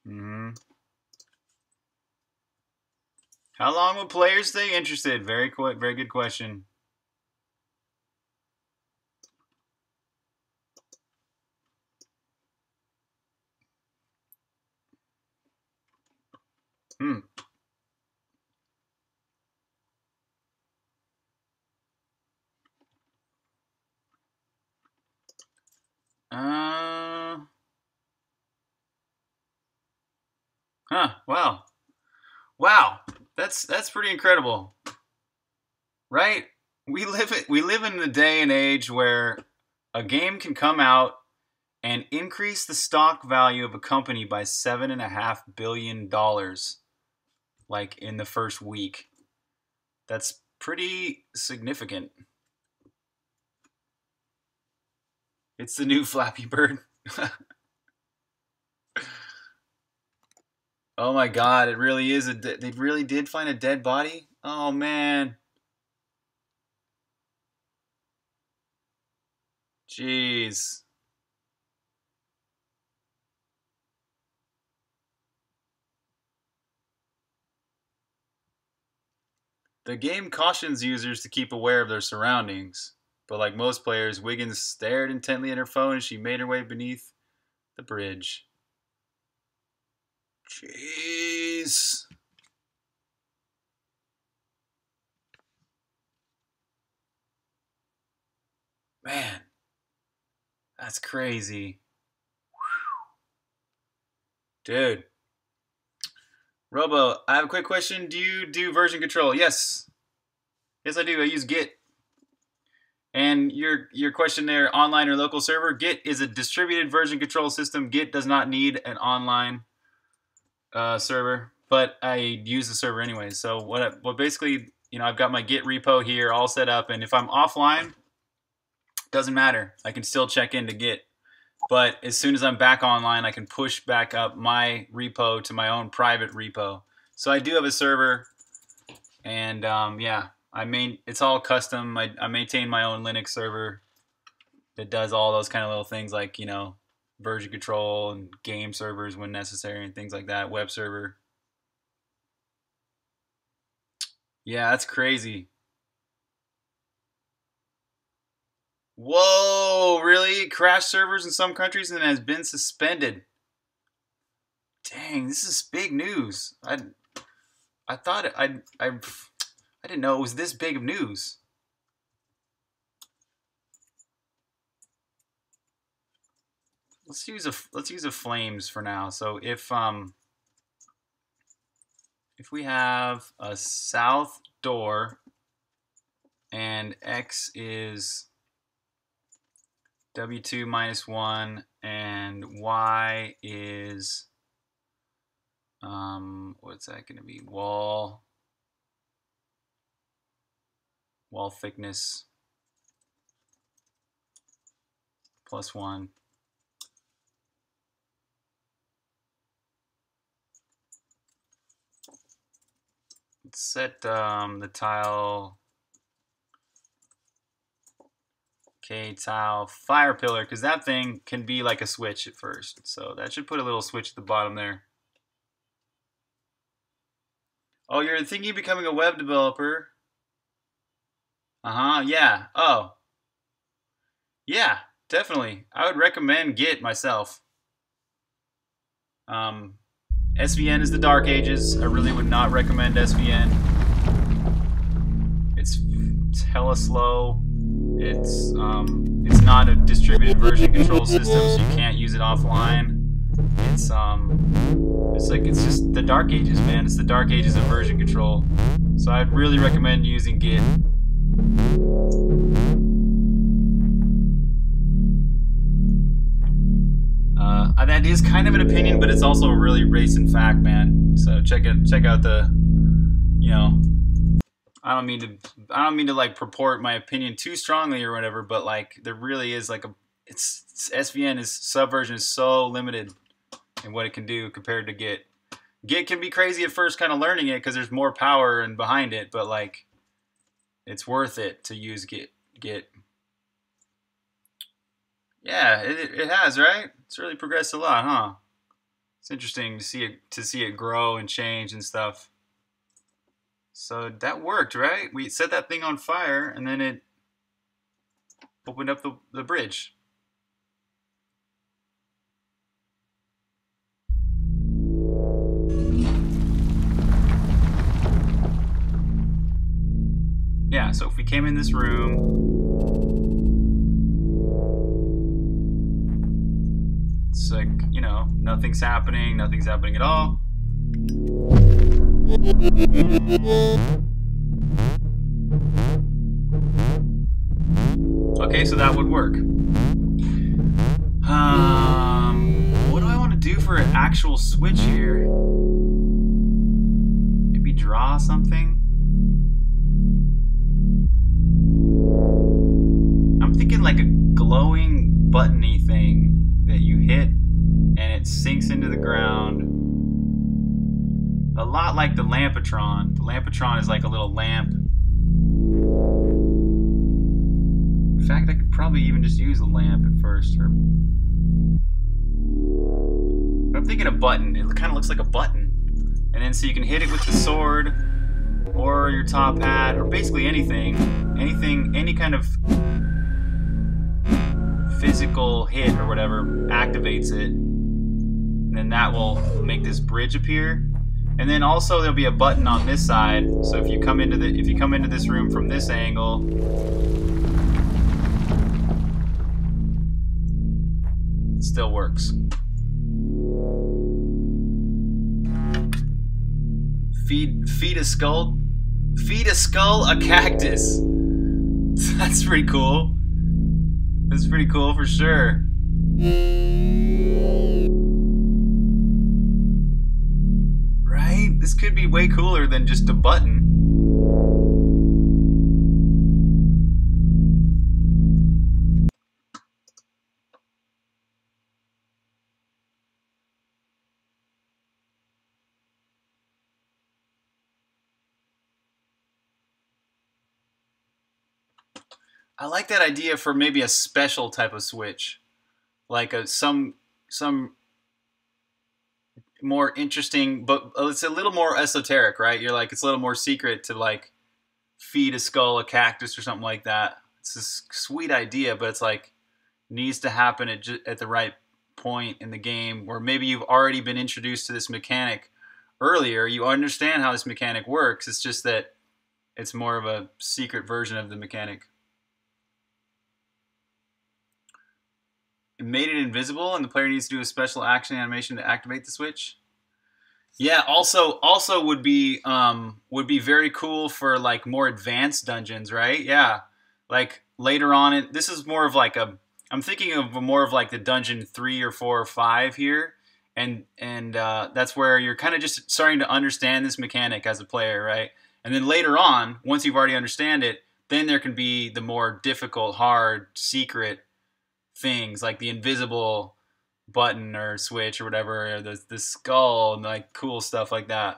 Mm-hmm. How long will players stay interested? Very good question. Hmm. Huh. Wow. Wow. That's pretty incredible, right? We live in the day and age where a game can come out and increase the stock value of a company by $7.5 billion, like in the first week. That's pretty significant. It's the new Flappy Bird. Oh my God! It really is they really did find a dead body. Oh man. Jeez. The game cautions users to keep aware of their surroundings, but like most players, Wiggins stared intently at her phone as she made her way beneath the bridge. Jeez. Man, that's crazy. Dude. Robo, I have a quick question. Do you do version control? Yes. Yes, I do. I use Git. And your question there, online or local server, Git is a distributed version control system. Git does not need an online server, but I use the server anyway. So what basically, I've got my Git repo here all set up, and if I'm offline, doesn't matter. I can still check into Git. But as soon as I'm back online, I can push back up my repo to my own private repo. So I do have a server, and yeah, it's all custom. I maintain my own Linux server that does all those kind of little things like, version control and game servers when necessary and things like that, web server. Yeah, that's crazy. Whoa, really? Crash servers in some countries and has been suspended. Dang, this is big news. I thought I didn't know it was this big of news. Let's use a flames for now. So if we have a south door and x is W2 minus 1 and y is what's that going to be? Wall thickness plus 1. Let's set the tile tile fire pillar, because that thing can be like a switch at first. So that should put a little switch at the bottom there. Oh, you're thinking of becoming a web developer? Yeah. Oh. Yeah, definitely. I would recommend Git myself. SVN is the dark ages. I really would not recommend SVN. It's hella slow. It's not a distributed version control system, so you can't use it offline. It's just the dark ages, man. It's the dark ages of version control. So I'd really recommend using Git. That is kind of an opinion, but it's also a really recent fact, man. So check out the, I don't mean to like purport my opinion too strongly or whatever, but like there really is like it's SVN is subversion is so limited in what it can do compared to Git. Git can be crazy at first, kind of learning it because there's more power and behind it, but like it's worth it to use Git. Yeah, it has, right? It's really progressed a lot, huh? It's interesting to see it grow and change and stuff. So that worked, right? We set that thing on fire, and then it opened up the bridge. Yeah, so if we came in this room, it's like, you know, nothing's happening at all. Okay, so that would work. What do I want to do for an actual switch here? Maybe draw something? I'm thinking like a glowing buttony thing that you hit and it sinks into the ground. A lot like the Lampatron. The Lampatron is like a little lamp. In fact, I could probably even just use a lamp at first. But I'm thinking a button. It kind of looks like a button. And then so you can hit it with the sword or your top hat or basically anything. Any kind of physical hit or whatever activates it. And then that will make this bridge appear. And then also there'll be a button on this side. So if you come into this room from this angle, it still works. Feed a skull a cactus. That's pretty cool. That's pretty cool for sure. Right? This could be way cooler than just a button. I like that idea for maybe a special type of switch, like some more interesting, but it's a little more esoteric, right? You're like, it's a little more secret to like feed a skull a cactus or something like that. It's a sweet idea, but it's like needs to happen at the right point in the game where maybe you've already been introduced to this mechanic earlier. You understand how this mechanic works. It's just that it's more of a secret version of the mechanic. It made it invisible, and the player needs to do a special action animation to activate the switch. Yeah, also would be very cool for like more advanced dungeons, right? Yeah, like later on, this is more of like I'm thinking of more of like the dungeon 3 or 4 or 5 here, and that's where you're kind of just starting to understand this mechanic as a player, right? And then later on, once you've already understand it, then there can be the more difficult, hard, secret things like the invisible button or switch or whatever, or the skull and like cool stuff like that.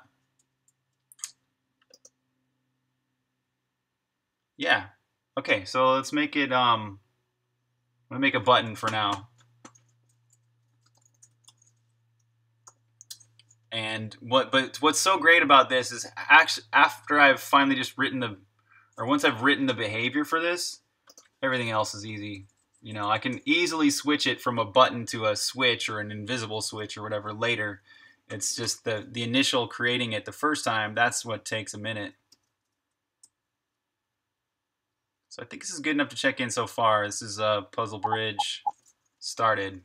Yeah. Okay, so let's make it I'm gonna make a button for now. And what's so great about this is actually after I've finally just once I've written the behavior for this, everything else is easy. You know, I can easily switch it from a button to a switch or an invisible switch or whatever later. It's just the initial creating it the first time, that's what takes a minute. So I think this is good enough to check in so far. This is Puzzle Bridge started.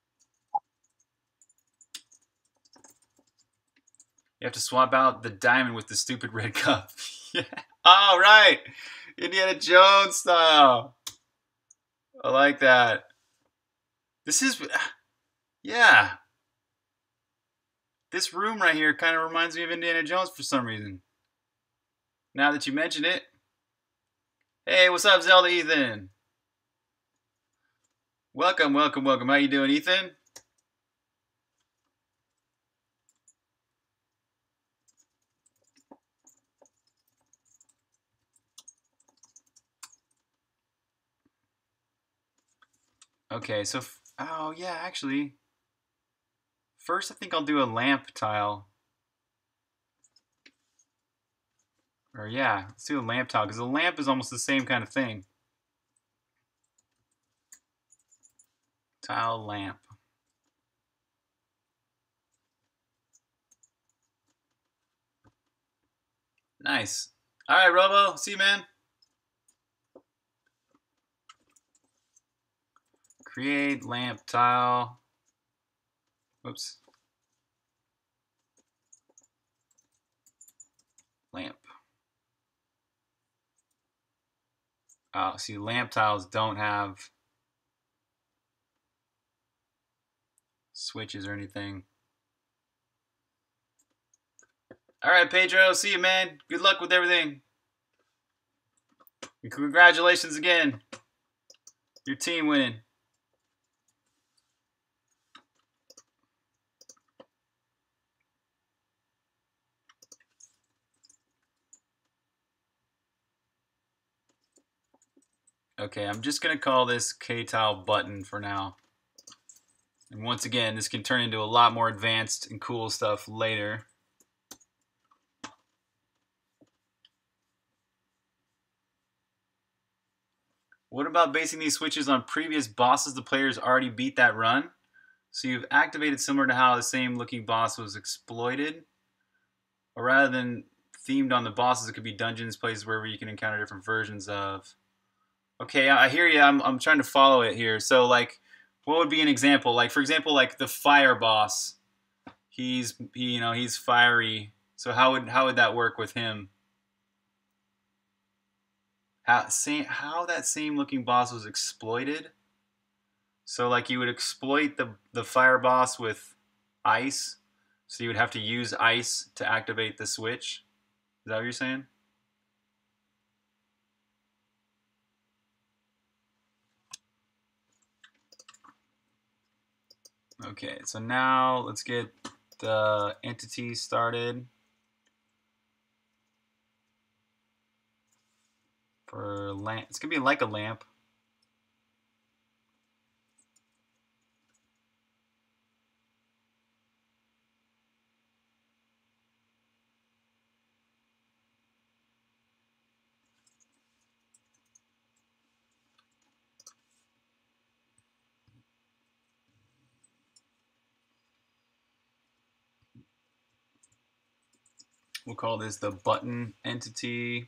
You have to swap out the diamond with the stupid red cup. Yeah. All right. Indiana Jones style. I like that. This is, yeah. This room right here kind of reminds me of Indiana Jones for some reason. Now that you mention it. Hey, what's up, Zelda Ethan? Welcome, welcome, welcome. How you doing, Ethan? Okay, so oh yeah, actually, First, I think I'll do a lamp tile. Or yeah, let's do a lamp tile, because a lamp is almost the same kind of thing. Tile lamp. Nice. All right, Robo. See you, man. Create lamp tile. Whoops. Lamp. Oh, see, lamp tiles don't have switches or anything. All right, Pedro. See you, man. Good luck with everything. And congratulations again. Your team winning. Okay, I'm just going to call this K-tile button for now. And once again, this can turn into a lot more advanced and cool stuff later. What about basing these switches on previous bosses the players already beat that run? So you've activated similar to how the same looking boss was exploited? Or rather than themed on the bosses, it could be dungeons, places wherever you can encounter different versions of. Okay, I hear you. I'm trying to follow it here. So like, what would be an example? Like for example, like the fire boss. He's fiery. So how would that work with him? How that same looking boss was exploited? So like you would exploit the fire boss with ice. So you would have to use ice to activate the switch. Is that what you're saying? Okay, so now let's get the entity started. For lamp, it's gonna be like a lamp. We'll call this the button entity.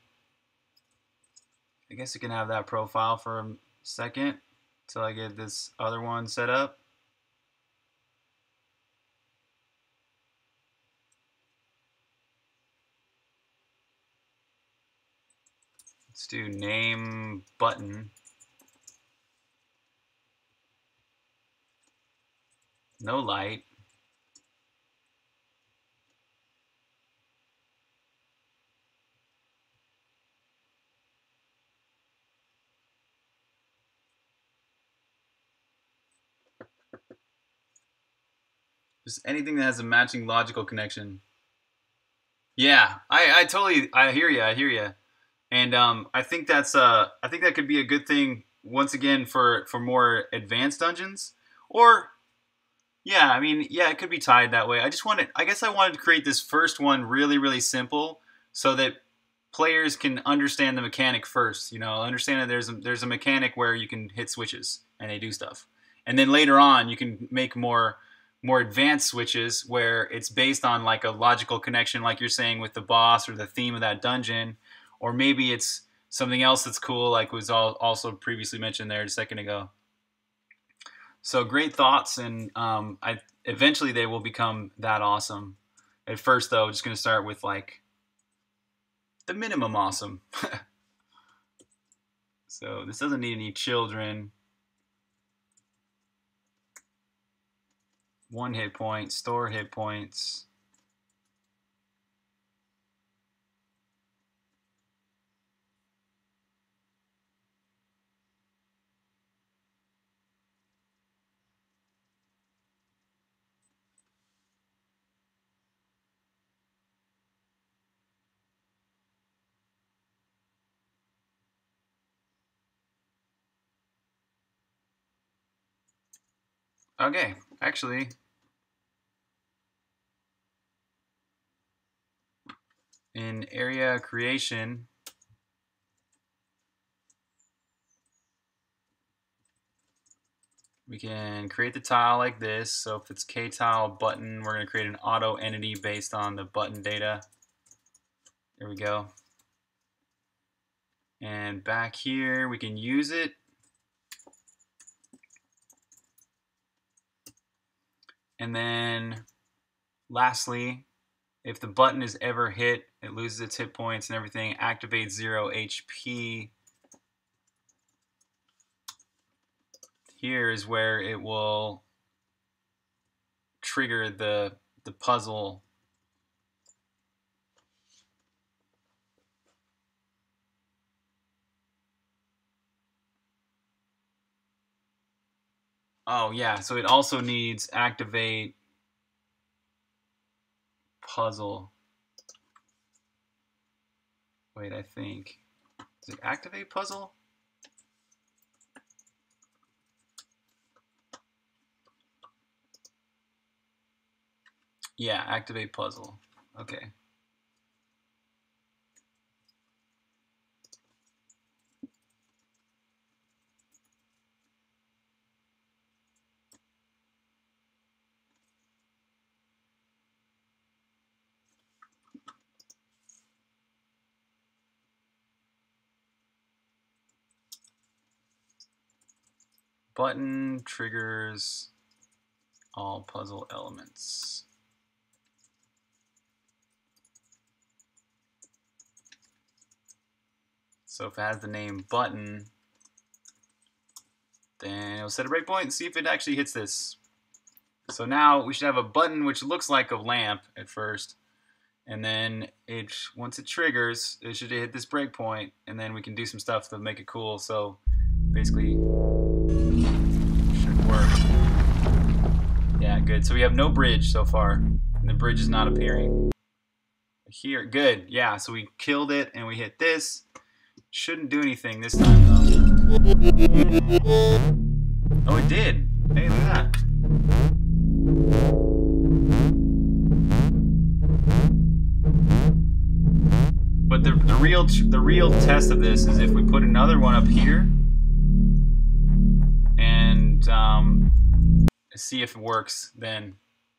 I guess you can have that profile for a second until I get this other one set up. Let's do name button. No light. Just anything that has a matching logical connection. Yeah, I hear you. I hear you. And I think I think that could be a good thing once again for more advanced dungeons. Or yeah, I mean, yeah, it could be tied that way. I guess I wanted to create this first one really simple so that players can understand the mechanic first. You know, understand that there's a mechanic where you can hit switches and they do stuff, and then later on you can make more advanced switches where it's based on like a logical connection, like you're saying with the boss or the theme of that dungeon, or maybe it's something else that's cool, like was also previously mentioned there a second ago. So great thoughts, and I eventually they will become that awesome. At first, though, just going to start with like the minimum awesome. So this doesn't need any children. 1 hit point, store hit points. Okay, actually, in area creation, we can create the tile like this. So if it's KTile button, we're going to create an auto entity based on the button data. There we go. And back here, we can use it. And then lastly, if the button is ever hit, it loses its hit points and everything, activates 0 HP. Here is where it will trigger the puzzle. Oh yeah, so it also needs activate puzzle. Wait, I think. Is it activate puzzle? Yeah, activate puzzle. Okay. Button triggers all puzzle elements. So if it has the name button, then it'll set a breakpoint and see if it actually hits this. So now we should have a button which looks like a lamp at first, and then once it triggers, it should hit this breakpoint, and then we can do some stuff to make it cool. So basically, it should work. Yeah, good. So we have no bridge so far, and the bridge is not appearing. Here, good. Yeah, so we killed it, and we hit this. Shouldn't do anything this time, though. Oh, it did. Hey, look at that. But the real test of this is if we put another one up here and see if it works then.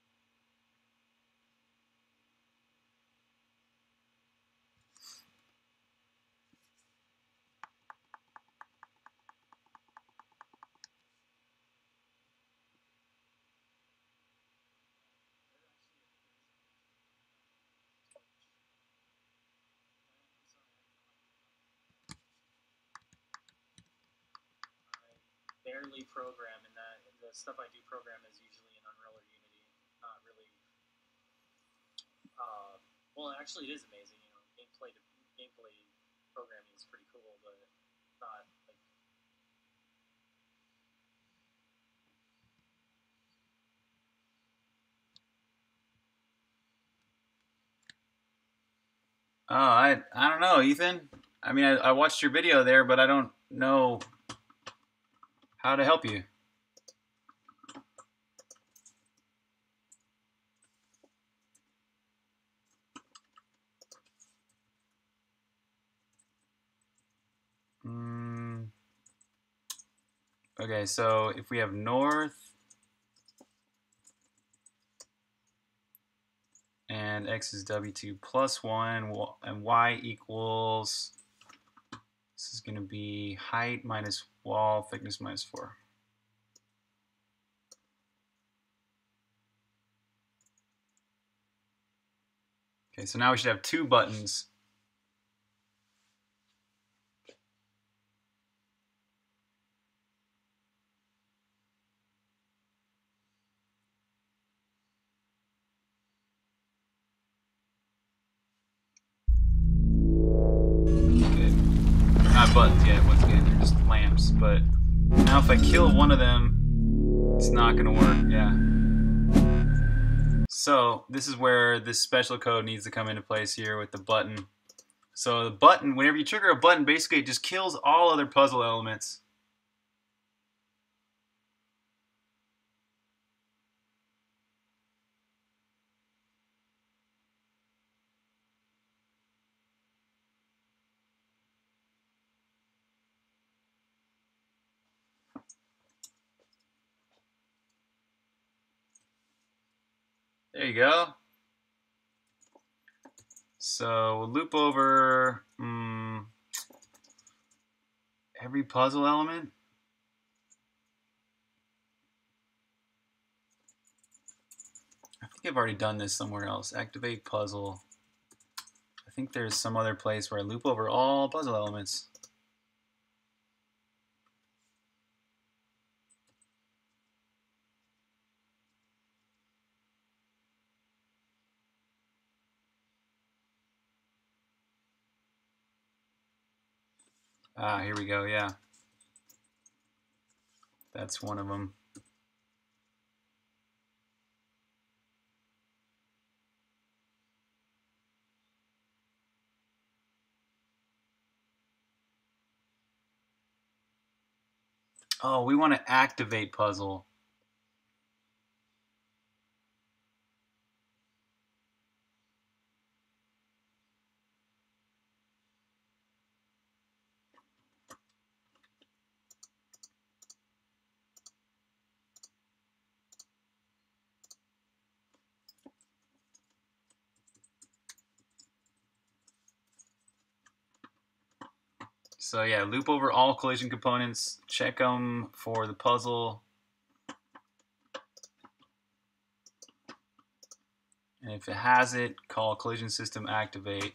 Barely program, and that the stuff I do program is usually in Unreal or Unity. Not really. Well, actually, it is amazing. You know, gameplay programming is pretty cool, but not like. Oh, I don't know, Ethan. I mean, I watched your video there, but I don't know how to help you. Okay, so if we have north and x is w2 plus 1 and y equals, this is going to be height minus wall thickness minus 4. Okay, so now we should have two buttons. Not buttons yet, once again, they're just lamps. But now if I kill one of them, it's not going to work. Yeah. So this is where this special code needs to come into place here with the button. So the button, whenever you trigger a button, basically it just kills all other puzzle elements. There you go. So we'll loop over every puzzle element. I think I've already done this somewhere else. Activate puzzle. I think there's some other place where I loop over all puzzle elements. Ah, here we go, yeah. That's one of them. Oh, we want to activate puzzle. So yeah, loop over all collision components, check them for the puzzle. And if it has it, call collision system activate.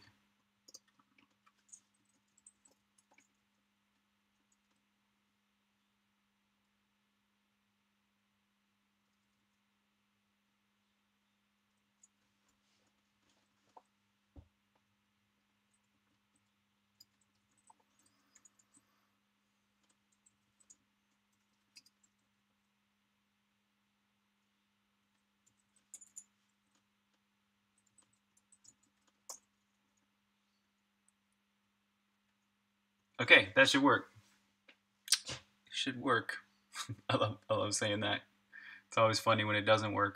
Okay, that should work. Should work. I love saying that. It's always funny when it doesn't work.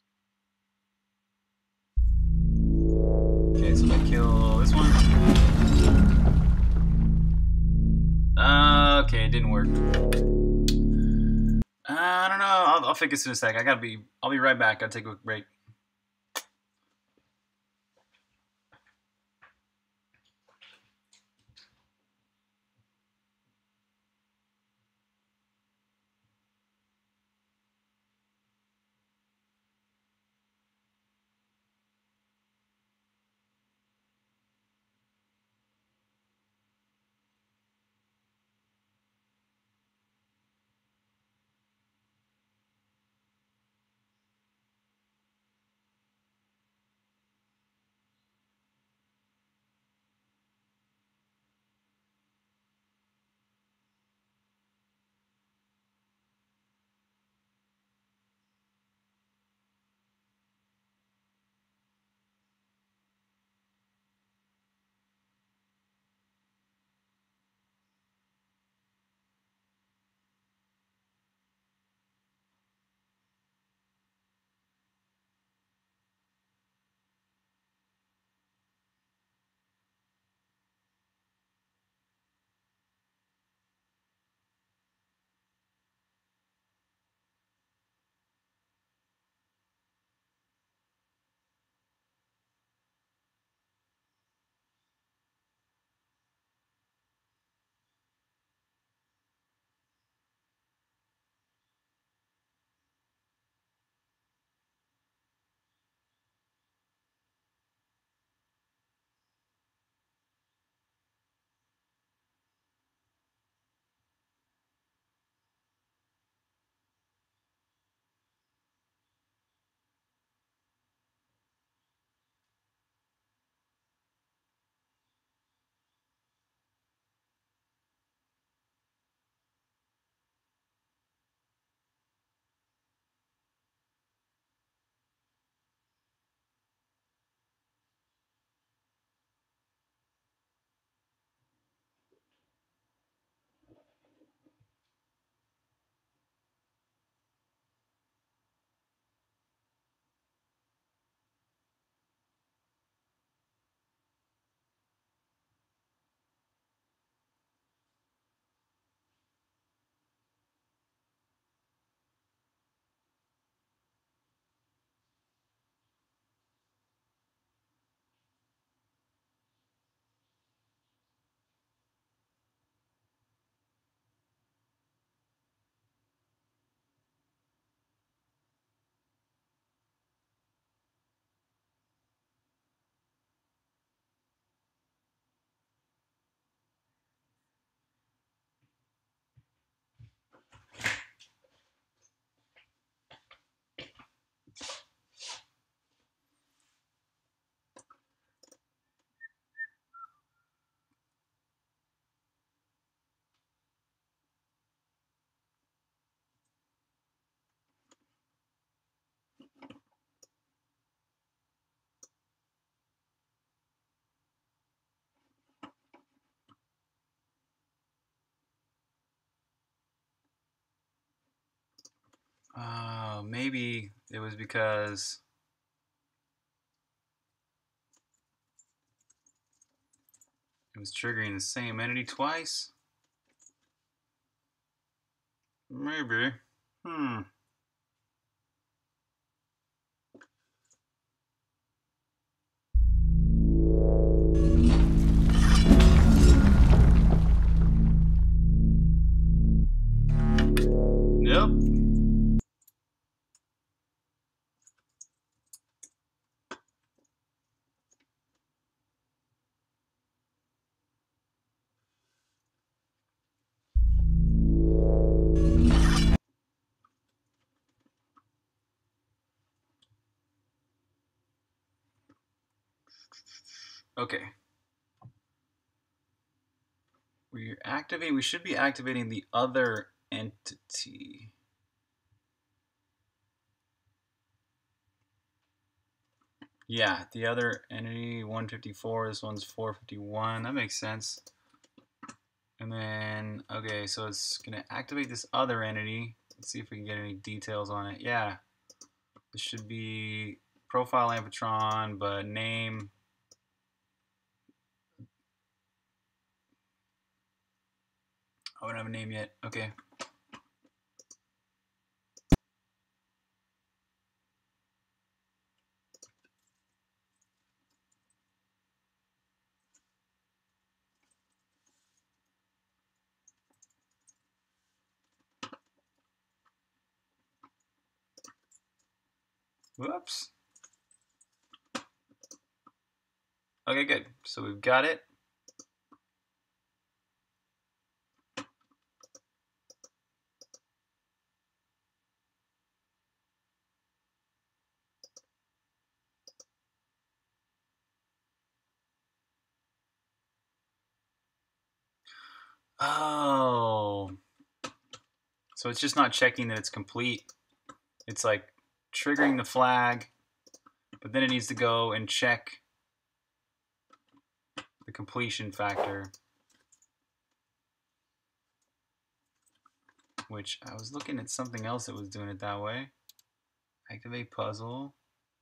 Okay, so if I kill this one. Okay, it didn't work. I don't know. I'll fix this in a sec. I'll be right back. I'll take a quick break. Maybe it was because it was triggering the same entity twice. Maybe. Yep. Okay. We should be activating the other entity. Yeah, the other entity, 154, this one's 451. That makes sense. And then, okay, so it's going to activate this other entity. Let's see if we can get any details on it. Yeah, this should be profile Ampatron, but name. I don't have a name yet. Okay. Whoops. Okay, good. So we've got it. Oh. So it's just not checking that it's complete. It's like triggering the flag, but then it needs to go and check the completion factor. Which I was looking at something else that was doing it that way. Activate puzzle.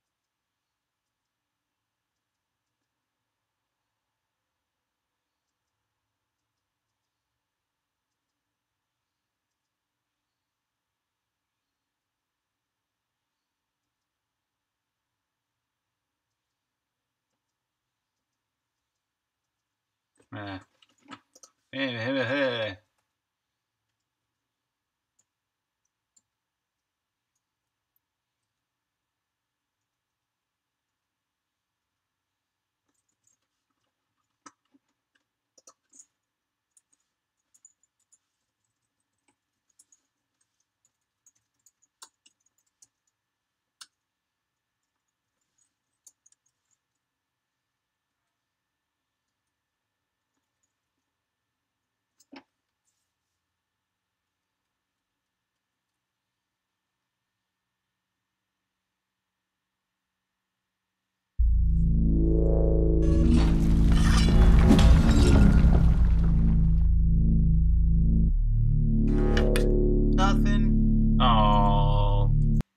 Nothing. Oh.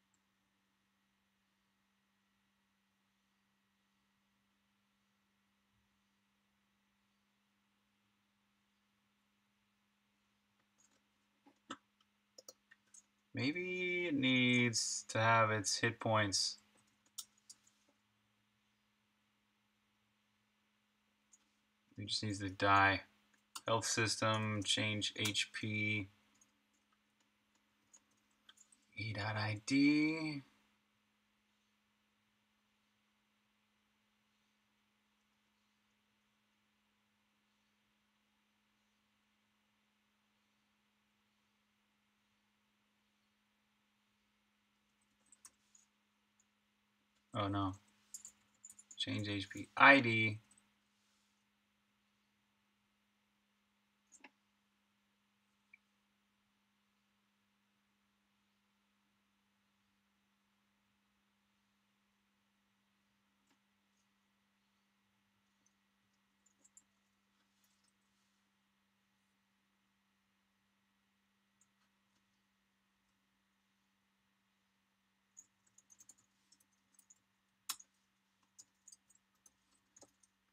Maybe it needs to have its hit points. It just needs to die. Health system, change HP. E.ID. Oh no. Change HP. ID.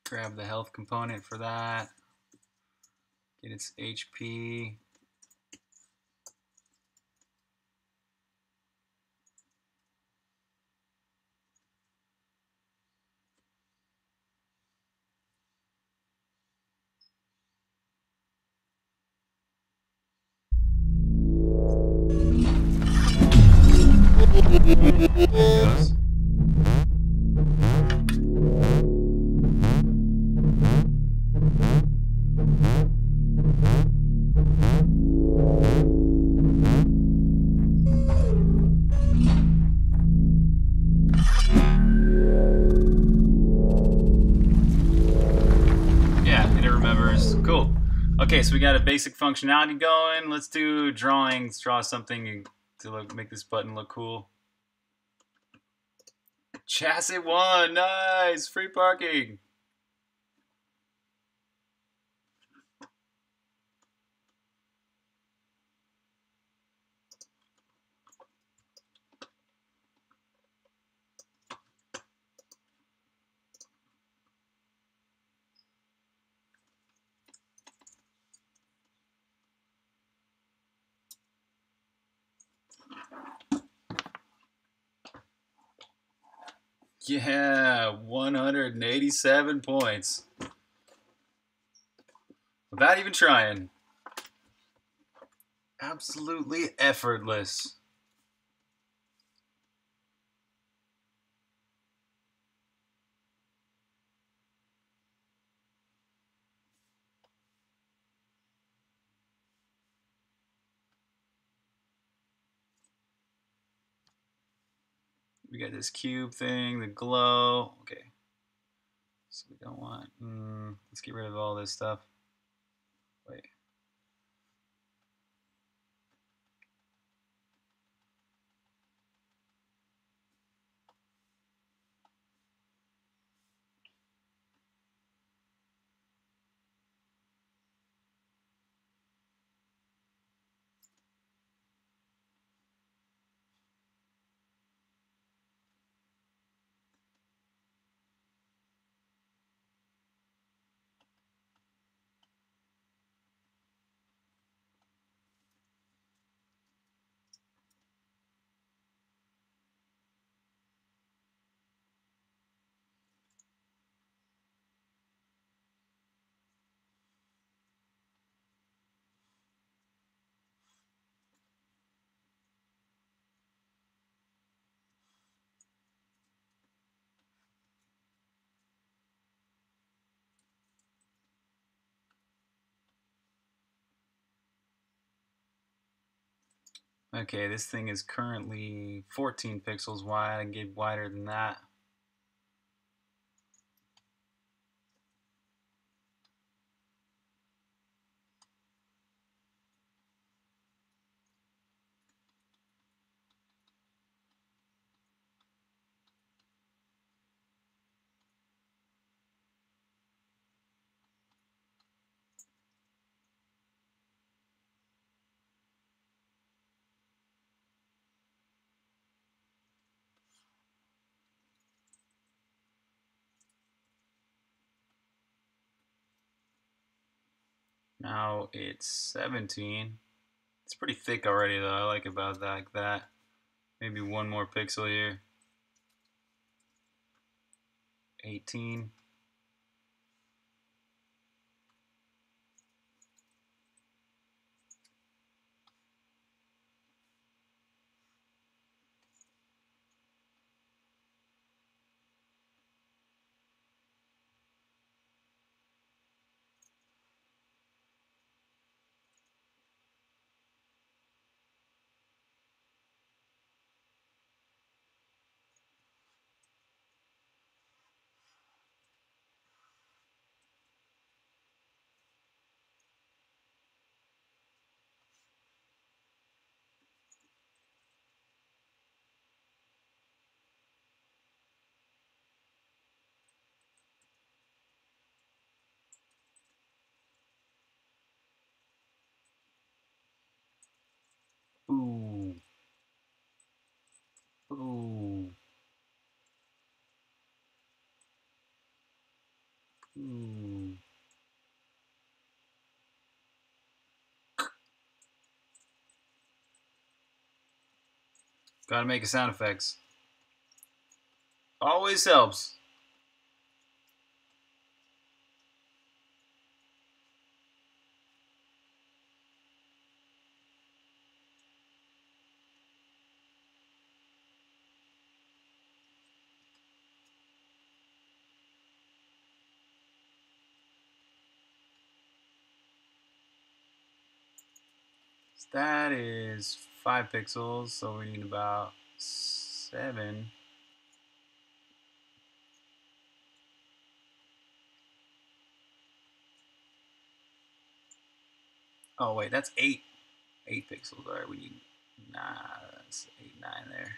Grab the health component for that. Get its HP. Goes. Yeah, and it remembers. Cool. Okay, so we got a basic functionality going. Let's do drawings. Draw something to make this button look cool. Chassis 1, nice! Free parking! Yeah, 187 points. Without even trying. Absolutely effortless. We got this cube thing, the glow. Okay. So we don't want. Let's get rid of all this stuff. Wait. Okay, this thing is currently 14 pixels wide. I can get wider than that. Now it's 17. It's pretty thick already though. I like about that, like that. Maybe one more pixel here. 18. Ooh. Gotta make a sound effects. Always helps. That is 5 pixels, so we need about 7. Oh wait, that's 8. 8 pixels. All right, we need that's 8, 9 there.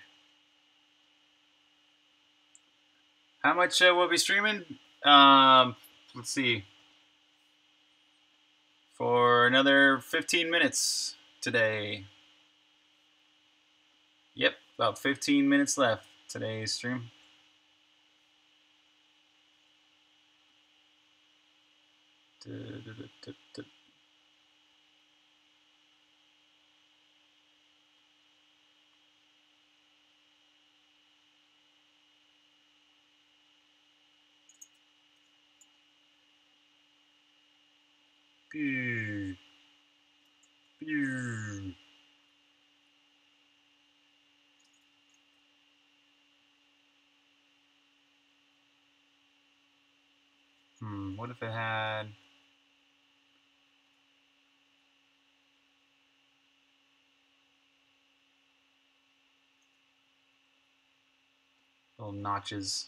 How much we'll be streaming? Let's see. For another 15 minutes today. Yep, about 15 minutes left today's stream. What if it had little notches?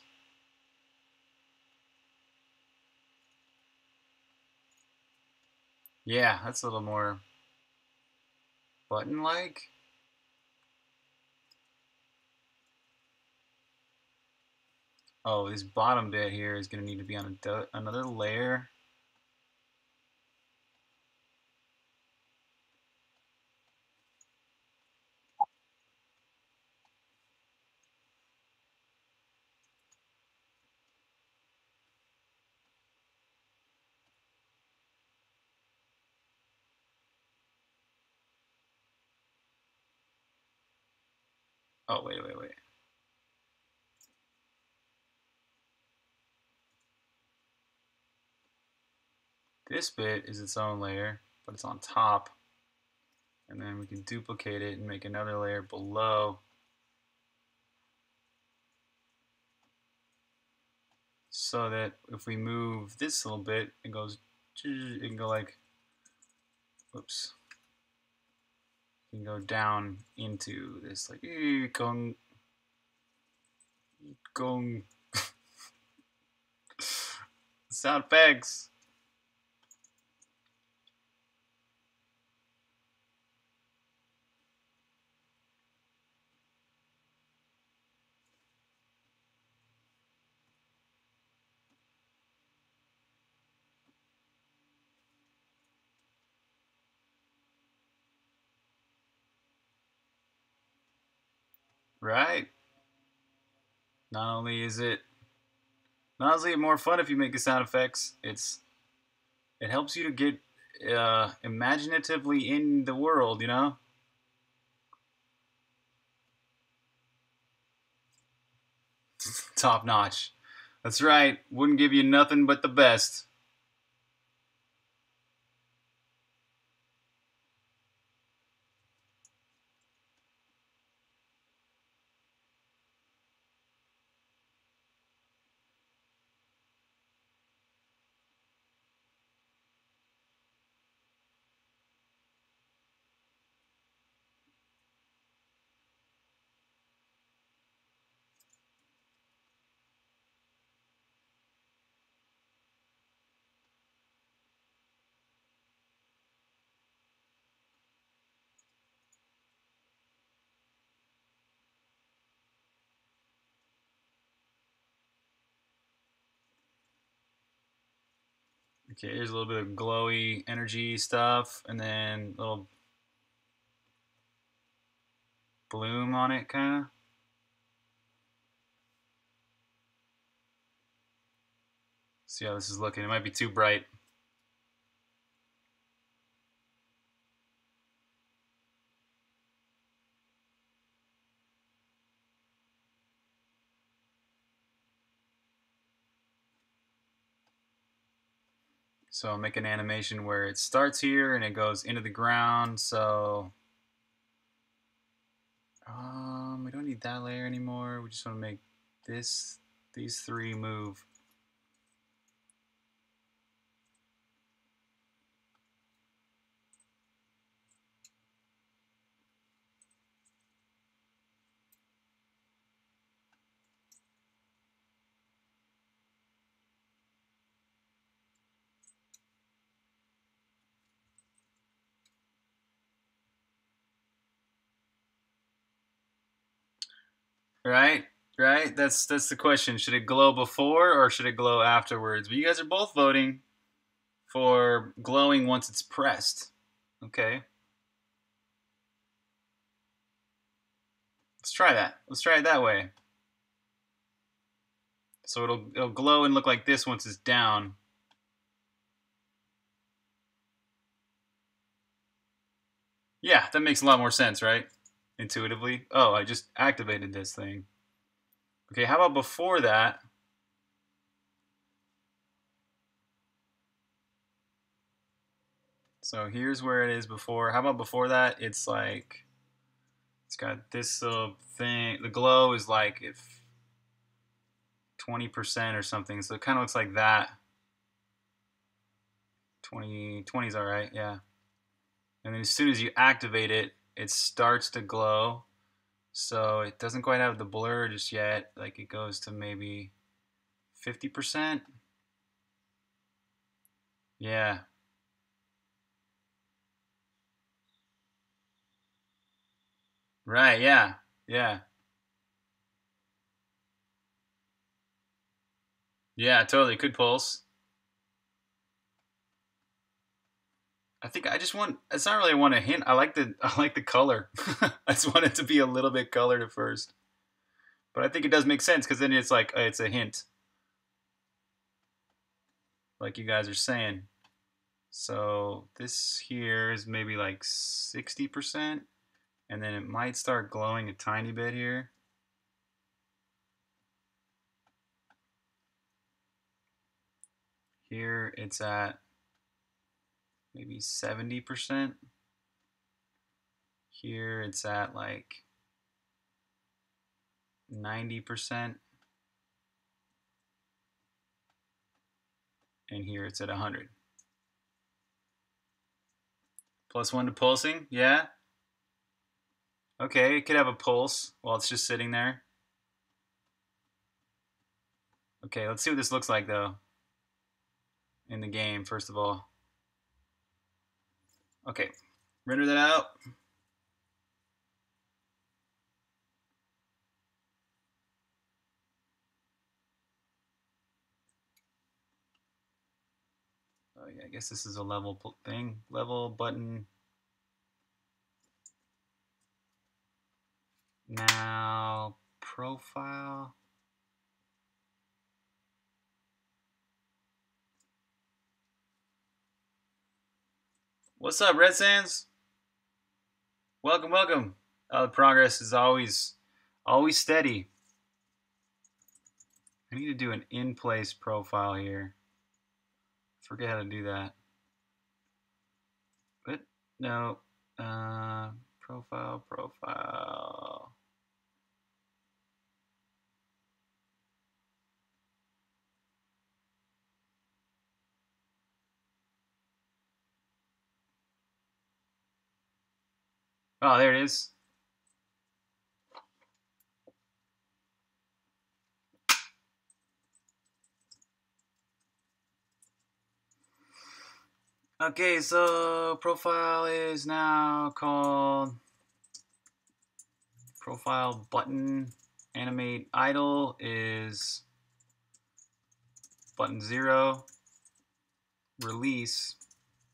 Yeah, that's a little more button-like. Oh, this bottom bit here is going to need to be on another layer. Oh, wait. This bit is its own layer, but it's on top. And then we can duplicate it and make another layer below. So that if we move this little bit, it can go like, whoops. You can go down into this, like, gong. Sound effects. Right? Not only is it more fun if you make the sound effects, it helps you to get imaginatively in the world, you know? Top notch. That's right. Wouldn't give you nothing but the best. Okay, here's a little bit of glowy energy stuff, and then a little bloom on it, kind of. See how this is looking. It might be too bright. So I'll make an animation where it starts here and it goes into the ground. So we don't need that layer anymore. We just want to make these three move. Right? Right? That's the question. Should it glow before or should it glow afterwards? But you guys are both voting for glowing once it's pressed. Okay. Let's try that. Let's try it that way. So it'll glow and look like this once it's down. Yeah, that makes a lot more sense, right? Intuitively. Oh, I just activated this thing. Okay, how about before that? So here's where it is before. How about before that? It's like it's got this little thing. The glow is like if 20% or something. So it kind of looks like that. 20 is all right, yeah. And then as soon as you activate it, it starts to glow. So it doesn't quite have the blur just yet. Like it goes to maybe 50%. Yeah. Right, yeah. Yeah. Yeah, totally. Could pulse. I think I just want. It's not really want a hint. I like the color. I just want it to be a little bit colored at first. But I think it does make sense because then it's like it's a hint, like you guys are saying. So this here is maybe like 60%, and then it might start glowing a tiny bit here. Here it's at maybe 70%. Here it's at like 90%. And here it's at 100. +1 to pulsing, yeah. Okay, it could have a pulse while it's just sitting there. Okay, let's see what this looks like though in the game, first of all. Okay, render that out. Oh yeah, I guess this is a level thing. Level button. Now, profile. What's up, Red Sands? Welcome, welcome. Progress is always steady. I need to do an in-place profile here. Forget how to do that. But no, profile. Oh, there it is. Okay, so profile is now called profile button. Animate idle is button 0. Release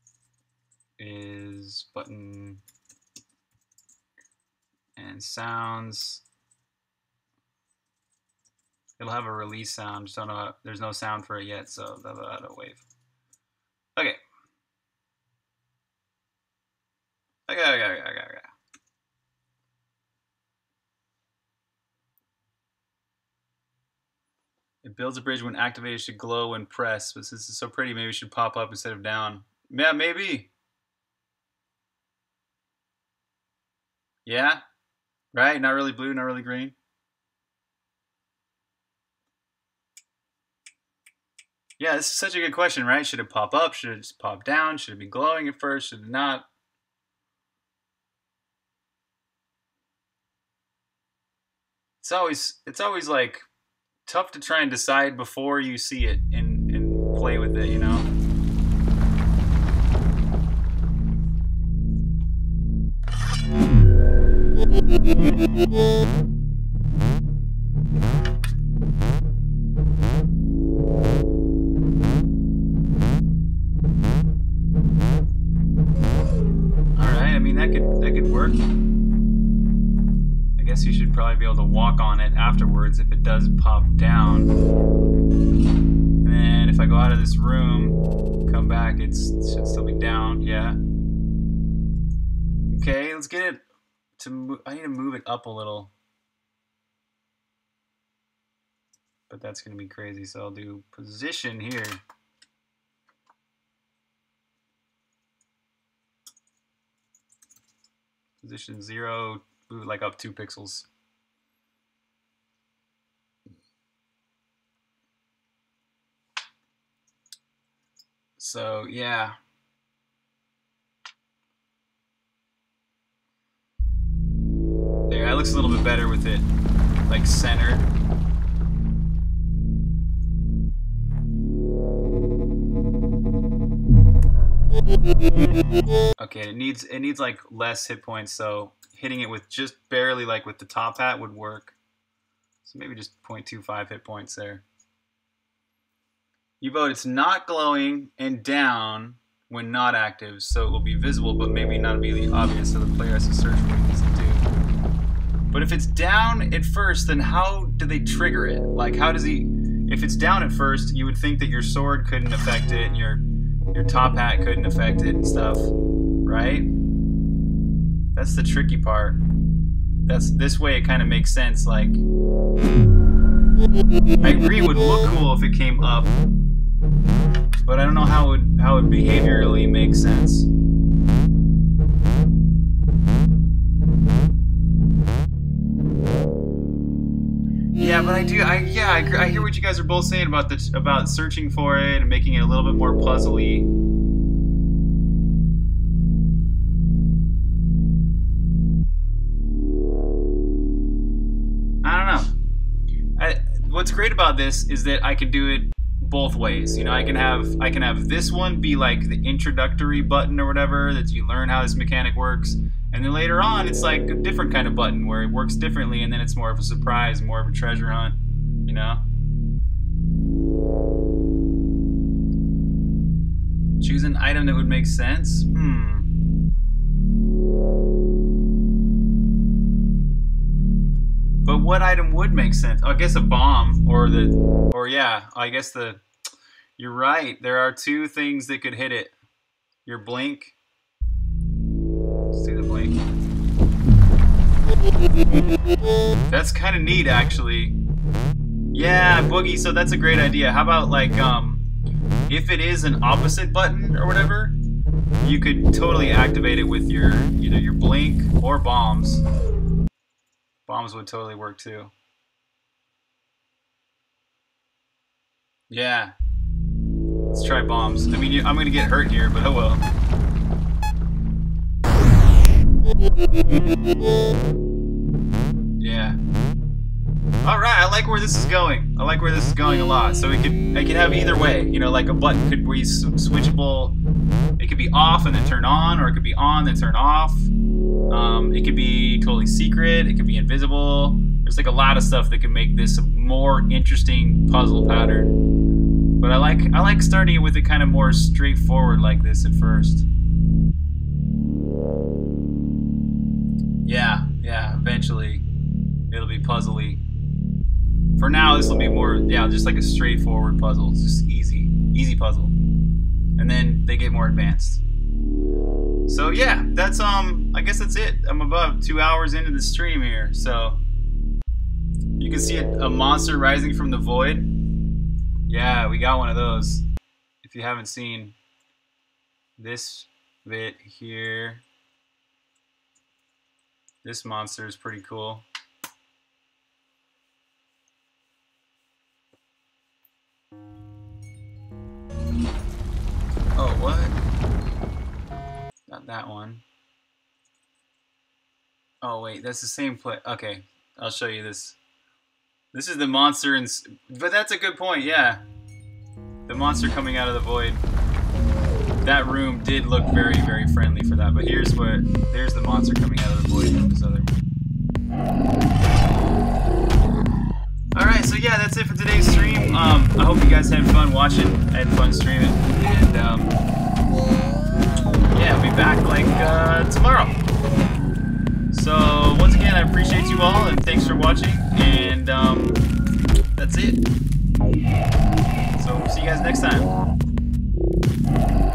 is button, and sounds It'll have a release sound. Just don't know. There's no sound for it yet, so that'll wave. Okay. Okay. It builds a bridge when activated. Should glow when pressed. But since it's so pretty, maybe it should pop up instead of down. Yeah, maybe. Yeah. Right? Not really blue, not really green. Yeah, this is such a good question, right? Should it pop up? Should it just pop down? Should it be glowing at first? Should it not? It's always like tough to try and decide before you see it and play with it, you know? Alright, I mean that could work. I guess you should probably be able to walk on it afterwards if it does pop down. And then if I go out of this room, come back, it should still be down, yeah. Okay, let's get it to move. I need to move it up a little. But that's going to be crazy, so I'll do position here. Position 0, move it like up 2 pixels. So, yeah. There, that looks a little bit better with it, like, centered. Okay, it needs like less hit points, so hitting it with just barely like with the top hat would work. So maybe just 0.25 hit points there. You vote it's not glowing and down when not active, so it will be visible but maybe not immediately obvious, so the player has to search for what it needs to do. But if it's down at first, then how do they trigger it? Like, how does he... If it's down at first, you would think that your sword couldn't affect it and your top hat couldn't affect it and stuff, right? That's the tricky part. This way it kind of makes sense. Like, I agree it would look cool if it came up, but I don't know how it behaviorally makes sense. Yeah, but I hear what you guys are both saying about searching for it and making it a little bit more puzzly. I don't know. What's great about this is that I can do it both ways. You know, I can have this one be like the introductory button or whatever that you learn how this mechanic works. And then later on, it's like a different kind of button where it works differently, and then it's more of a surprise, more of a treasure hunt, you know? Choose an item that would make sense? But what item would make sense? Oh, I guess a bomb, you're right. There are 2 things that could hit it. Your blink. Let's do the blink. That's kind of neat, actually. Yeah, Boogie, so that's a great idea. How about, like, if it is an opposite button or whatever, you could totally activate it with either your blink or bombs. Bombs would totally work, too. Yeah. Let's try bombs. I mean, I'm going to get hurt here, but oh well. Yeah. Alright, I like where this is going. I like where this is going a lot. So it could have either way. You know, like a button could be switchable. It could be off and then turn on, or it could be on then turn off. It could be totally secret. It could be invisible. There's like a lot of stuff that can make this a more interesting puzzle pattern. But I like starting it with it kind of more straightforward like this at first. Yeah, eventually it'll be puzzly. For now, this will be more, yeah, just like a straightforward puzzle. It's just easy puzzle. And then they get more advanced. So yeah, that's I guess that's it. I'm about 2 hours into the stream here, so you can see a monster rising from the void. Yeah, we got one of those. If you haven't seen this bit here, this monster is pretty cool. Oh, what? Not that one. Oh, wait, that's the same place. Okay, I'll show you this. This is the monster, but that's a good point, yeah. The monster coming out of the void. That room did look very, very friendly for that, but there's the monster coming out of the void from this other room. Alright, so yeah, that's it for today's stream. I hope you guys had fun watching. I had fun streaming. And, yeah, I'll be back, like, tomorrow. So, once again, I appreciate you all, and thanks for watching. And, that's it. So, see you guys next time.